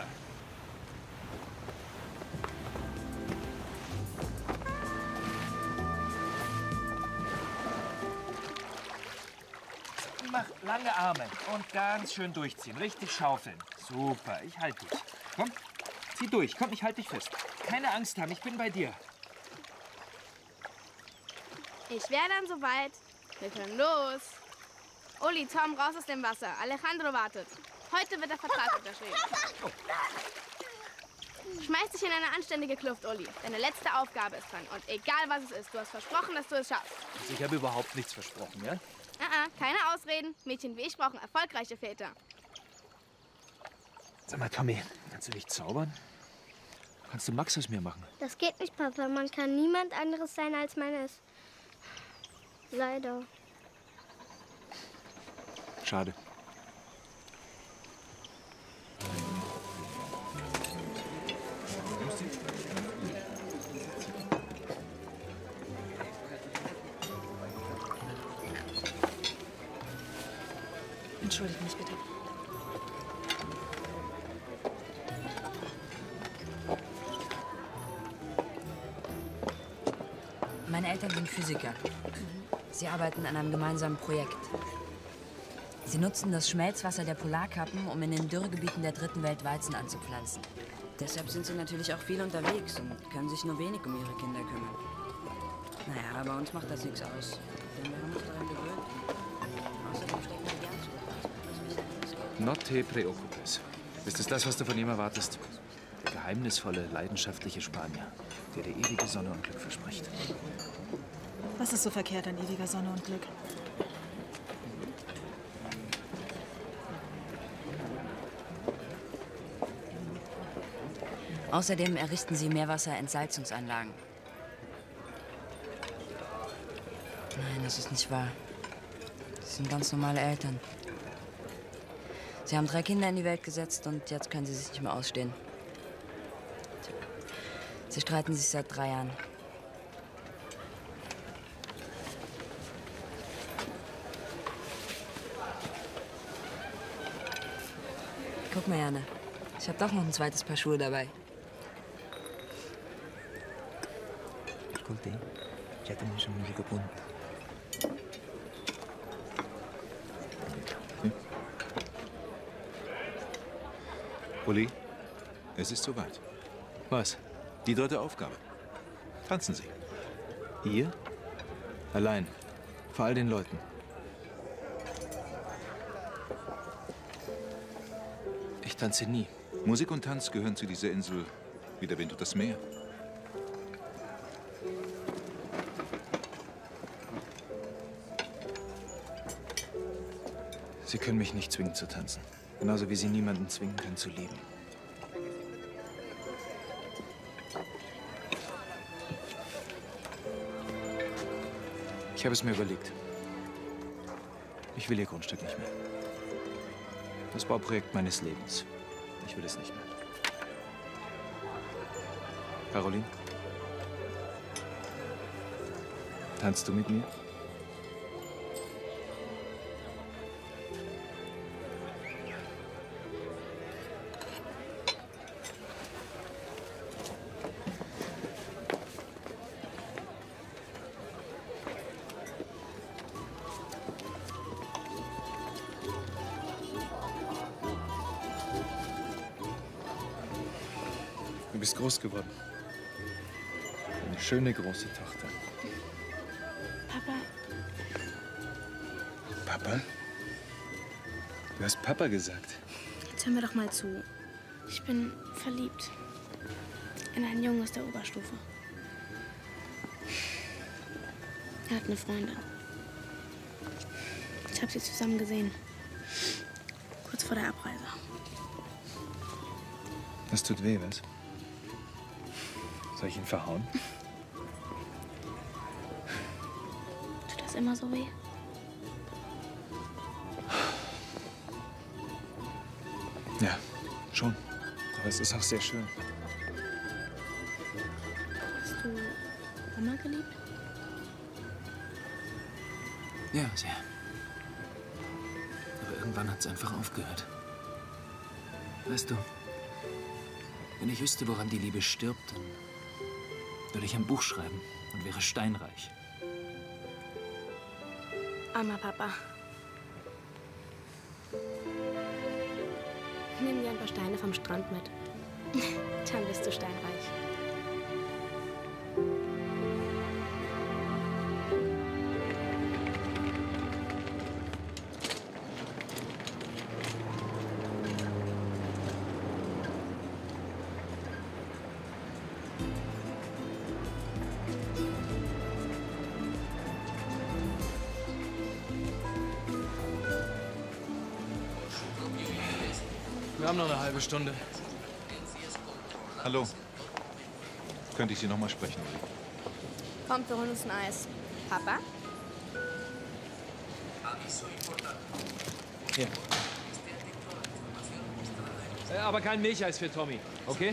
Mach lange Arme und ganz schön durchziehen. Richtig schaufeln. Super, ich halte dich. Komm, zieh durch. Komm, ich halte dich fest. Keine Angst haben, ich bin bei dir. Ich wäre dann soweit. Wir können los. Uli, Tom, raus aus dem Wasser. Alejandro wartet. Heute wird der Vertrag unterschrieben. Schmeiß dich in eine anständige Kluft, Uli. Deine letzte Aufgabe ist dran. Und egal, was es ist, du hast versprochen, dass du es schaffst. Ich habe überhaupt nichts versprochen, ja? Ah, ah, keine Ausreden. Mädchen wie ich brauchen erfolgreiche Väter. Sag mal, Tommy, kannst du dich zaubern? Kannst du Max aus mir machen? Das geht nicht, Papa. Man kann niemand anderes sein, als man ist. Leider. Schade. Entschuldigt mich bitte. Meine Eltern sind Physiker. Sie arbeiten an einem gemeinsamen Projekt. Sie nutzen das Schmelzwasser der Polarkappen, um in den Dürregebieten der dritten Welt Weizen anzupflanzen. Deshalb sind sie natürlich auch viel unterwegs und können sich nur wenig um ihre Kinder kümmern. Naja, aber bei uns macht das nichts aus. Denn wir haben uns daran gewöhnt. Außerdem stecken wir gern zu Hause. Das wissen wir, das geht. Not te preocupes. Ist es das, was du von ihm erwartest? Der geheimnisvolle, leidenschaftliche Spanier, der dir ewige Sonne und Glück verspricht. Was ist so verkehrt an ewiger Sonne und Glück? Außerdem errichten sie Meerwasserentsalzungsanlagen. Nein, das ist nicht wahr. Das sind ganz normale Eltern. Sie haben drei Kinder in die Welt gesetzt und jetzt können sie sich nicht mehr ausstehen. Sie streiten sich seit drei Jahren. Guck mal, Jana. Ich habe doch noch ein zweites Paar Schuhe dabei. Ascolti, ya tenés un único punto. Uli, es ist soweit. Was? Die dritte Aufgabe. Tanzen Sie. Ihr? Allein. Vor all den Leuten. Ich tanze nie. Musik und Tanz gehören zu dieser Insel wie der Wind und das Meer. Sie können mich nicht zwingen zu tanzen. Genauso wie Sie niemanden zwingen können zu lieben. Ich habe es mir überlegt. Ich will Ihr Grundstück nicht mehr. Das Bauprojekt meines Lebens. Ich will es nicht mehr. Caroline? Tanzt du mit mir? Du bist groß geworden. Eine schöne große Tochter. Papa, Papa? Du hast Papa gesagt. jetzt hör mir doch mal zu. Ich bin verliebt in einen Jungen aus der Oberstufe. Er hat eine Freundin. Ich habe sie zusammen gesehen. Kurz vor der Abreise. Das tut weh, was? Soll ich ihn verhauen? Tut das immer so weh? Ja, schon. Aber es ist auch sehr schön. Hast du Oma geliebt? Ja, sehr. Aber irgendwann hat es einfach aufgehört. Weißt du, wenn ich wüsste, woran die Liebe stirbt, dann würde ich ein Buch schreiben und wäre steinreich. Armer Papa. Nimm dir ein paar Steine vom Strand mit. Dann bist du steinreich. Wir haben noch eine halbe Stunde. Hallo. Könnte ich Sie noch mal sprechen? Kommt, wir holen uns ein Eis. Papa? Hier. Äh, aber kein Milcheis für Tommy, okay?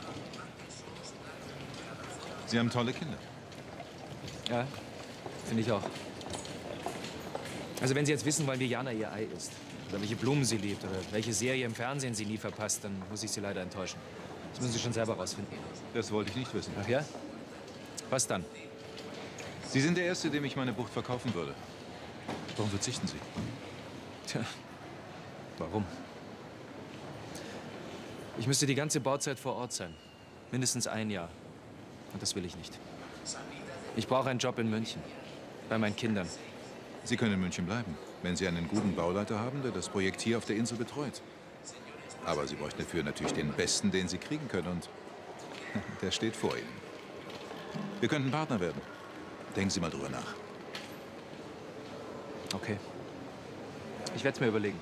Sie haben tolle Kinder. Ja, finde ich auch. Also wenn Sie jetzt wissen wollen, wie Jana ihr Ei isst, oder welche Blumen sie liebt, oder welche Serie im Fernsehen sie nie verpasst, dann muss ich Sie leider enttäuschen. Das müssen Sie schon selber rausfinden. Das wollte ich nicht wissen. Ach ja? Was dann? Sie sind der Erste, dem ich meine Bucht verkaufen würde. Warum verzichten Sie? Tja, warum? Ich müsste die ganze Bauzeit vor Ort sein. Mindestens ein Jahr. Und das will ich nicht. Ich brauche einen Job in München. Bei meinen Kindern. Sie können in München bleiben, wenn Sie einen guten Bauleiter haben, der das Projekt hier auf der Insel betreut. Aber Sie bräuchten dafür natürlich den Besten, den Sie kriegen können. Und der steht vor Ihnen. Wir könnten Partner werden. Denken Sie mal drüber nach. Okay. Ich werde es mir überlegen.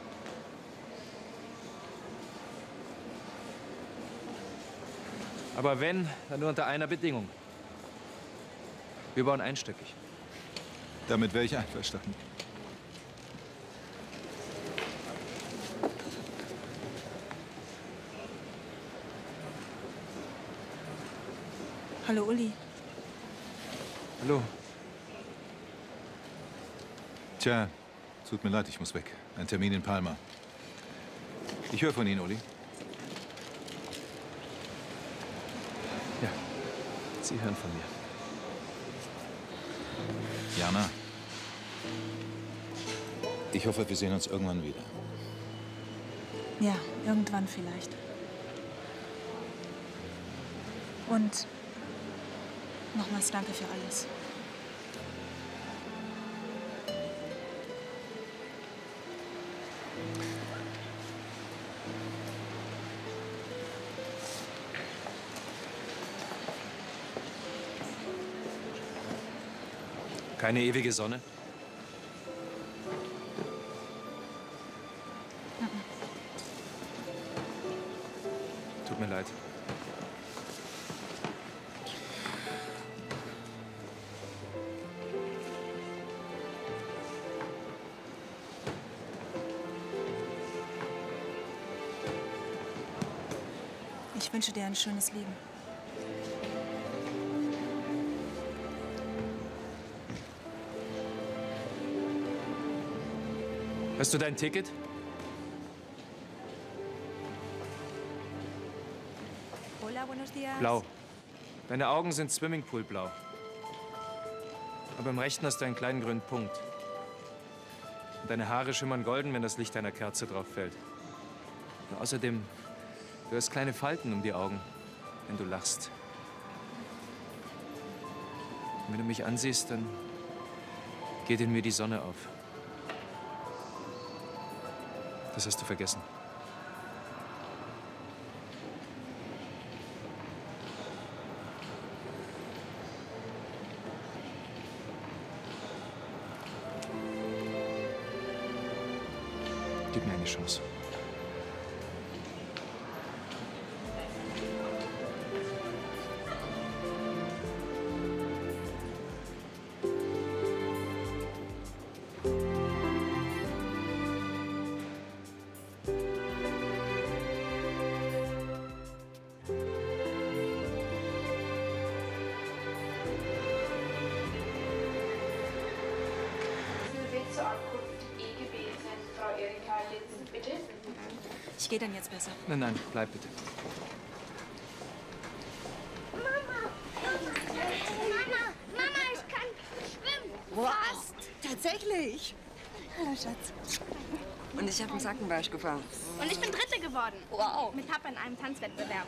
Aber wenn, dann nur unter einer Bedingung. Wir bauen einstöckig. Damit wäre ich einverstanden. Hallo, Uli. Hallo. Tja, tut mir leid, ich muss weg. Ein Termin in Palma. Ich höre von Ihnen, Uli. Ja, Sie hören von mir. Jana. Ich hoffe, wir sehen uns irgendwann wieder. Ja, irgendwann vielleicht. Und nochmals danke für alles. Keine ewige Sonne? Tut mir leid. Ich wünsche dir ein schönes Leben. Hast du dein Ticket? Hola, buenos días. Blau. Deine Augen sind Swimmingpool-blau. Aber im Rechten hast du einen kleinen grünen Punkt. Und deine Haare schimmern golden, wenn das Licht einer Kerze drauf fällt. Und außerdem, du hast kleine Falten um die Augen, wenn du lachst. Und wenn du mich ansiehst, dann geht in mir die Sonne auf. Das hast du vergessen. Gib mir eine Chance. Ich gehe dann jetzt besser. Nein, nein, bleib bitte. Mama! Mama! Mama, ich kann schwimmen! Was? Tatsächlich? Hallo, Schatz. Und ich habe einen Sackenbarsch gefahren. Und ich bin Dritte geworden. Wow. Mit Papa in einem Tanzwettbewerb.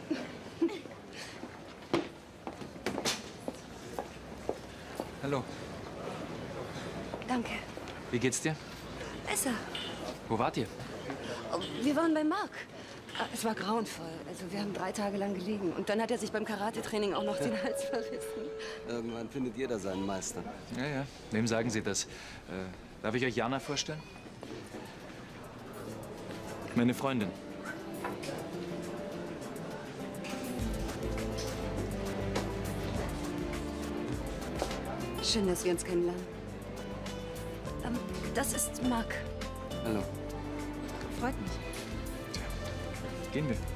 Hallo. Danke. Wie geht's dir? Besser. Wo wart ihr? Wir waren bei Marc. Es war grauenvoll. Also wir haben drei Tage lang gelegen. Und dann hat er sich beim Karate-Training auch noch den Hals verrissen. Irgendwann findet jeder seinen Meister. Ja, ja. Wem sagen Sie das? Äh, darf ich euch Jana vorstellen? Meine Freundin. Schön, dass wir uns kennenlernen. Ähm, das ist Marc. Hallo. Freut mich. Gehen wir.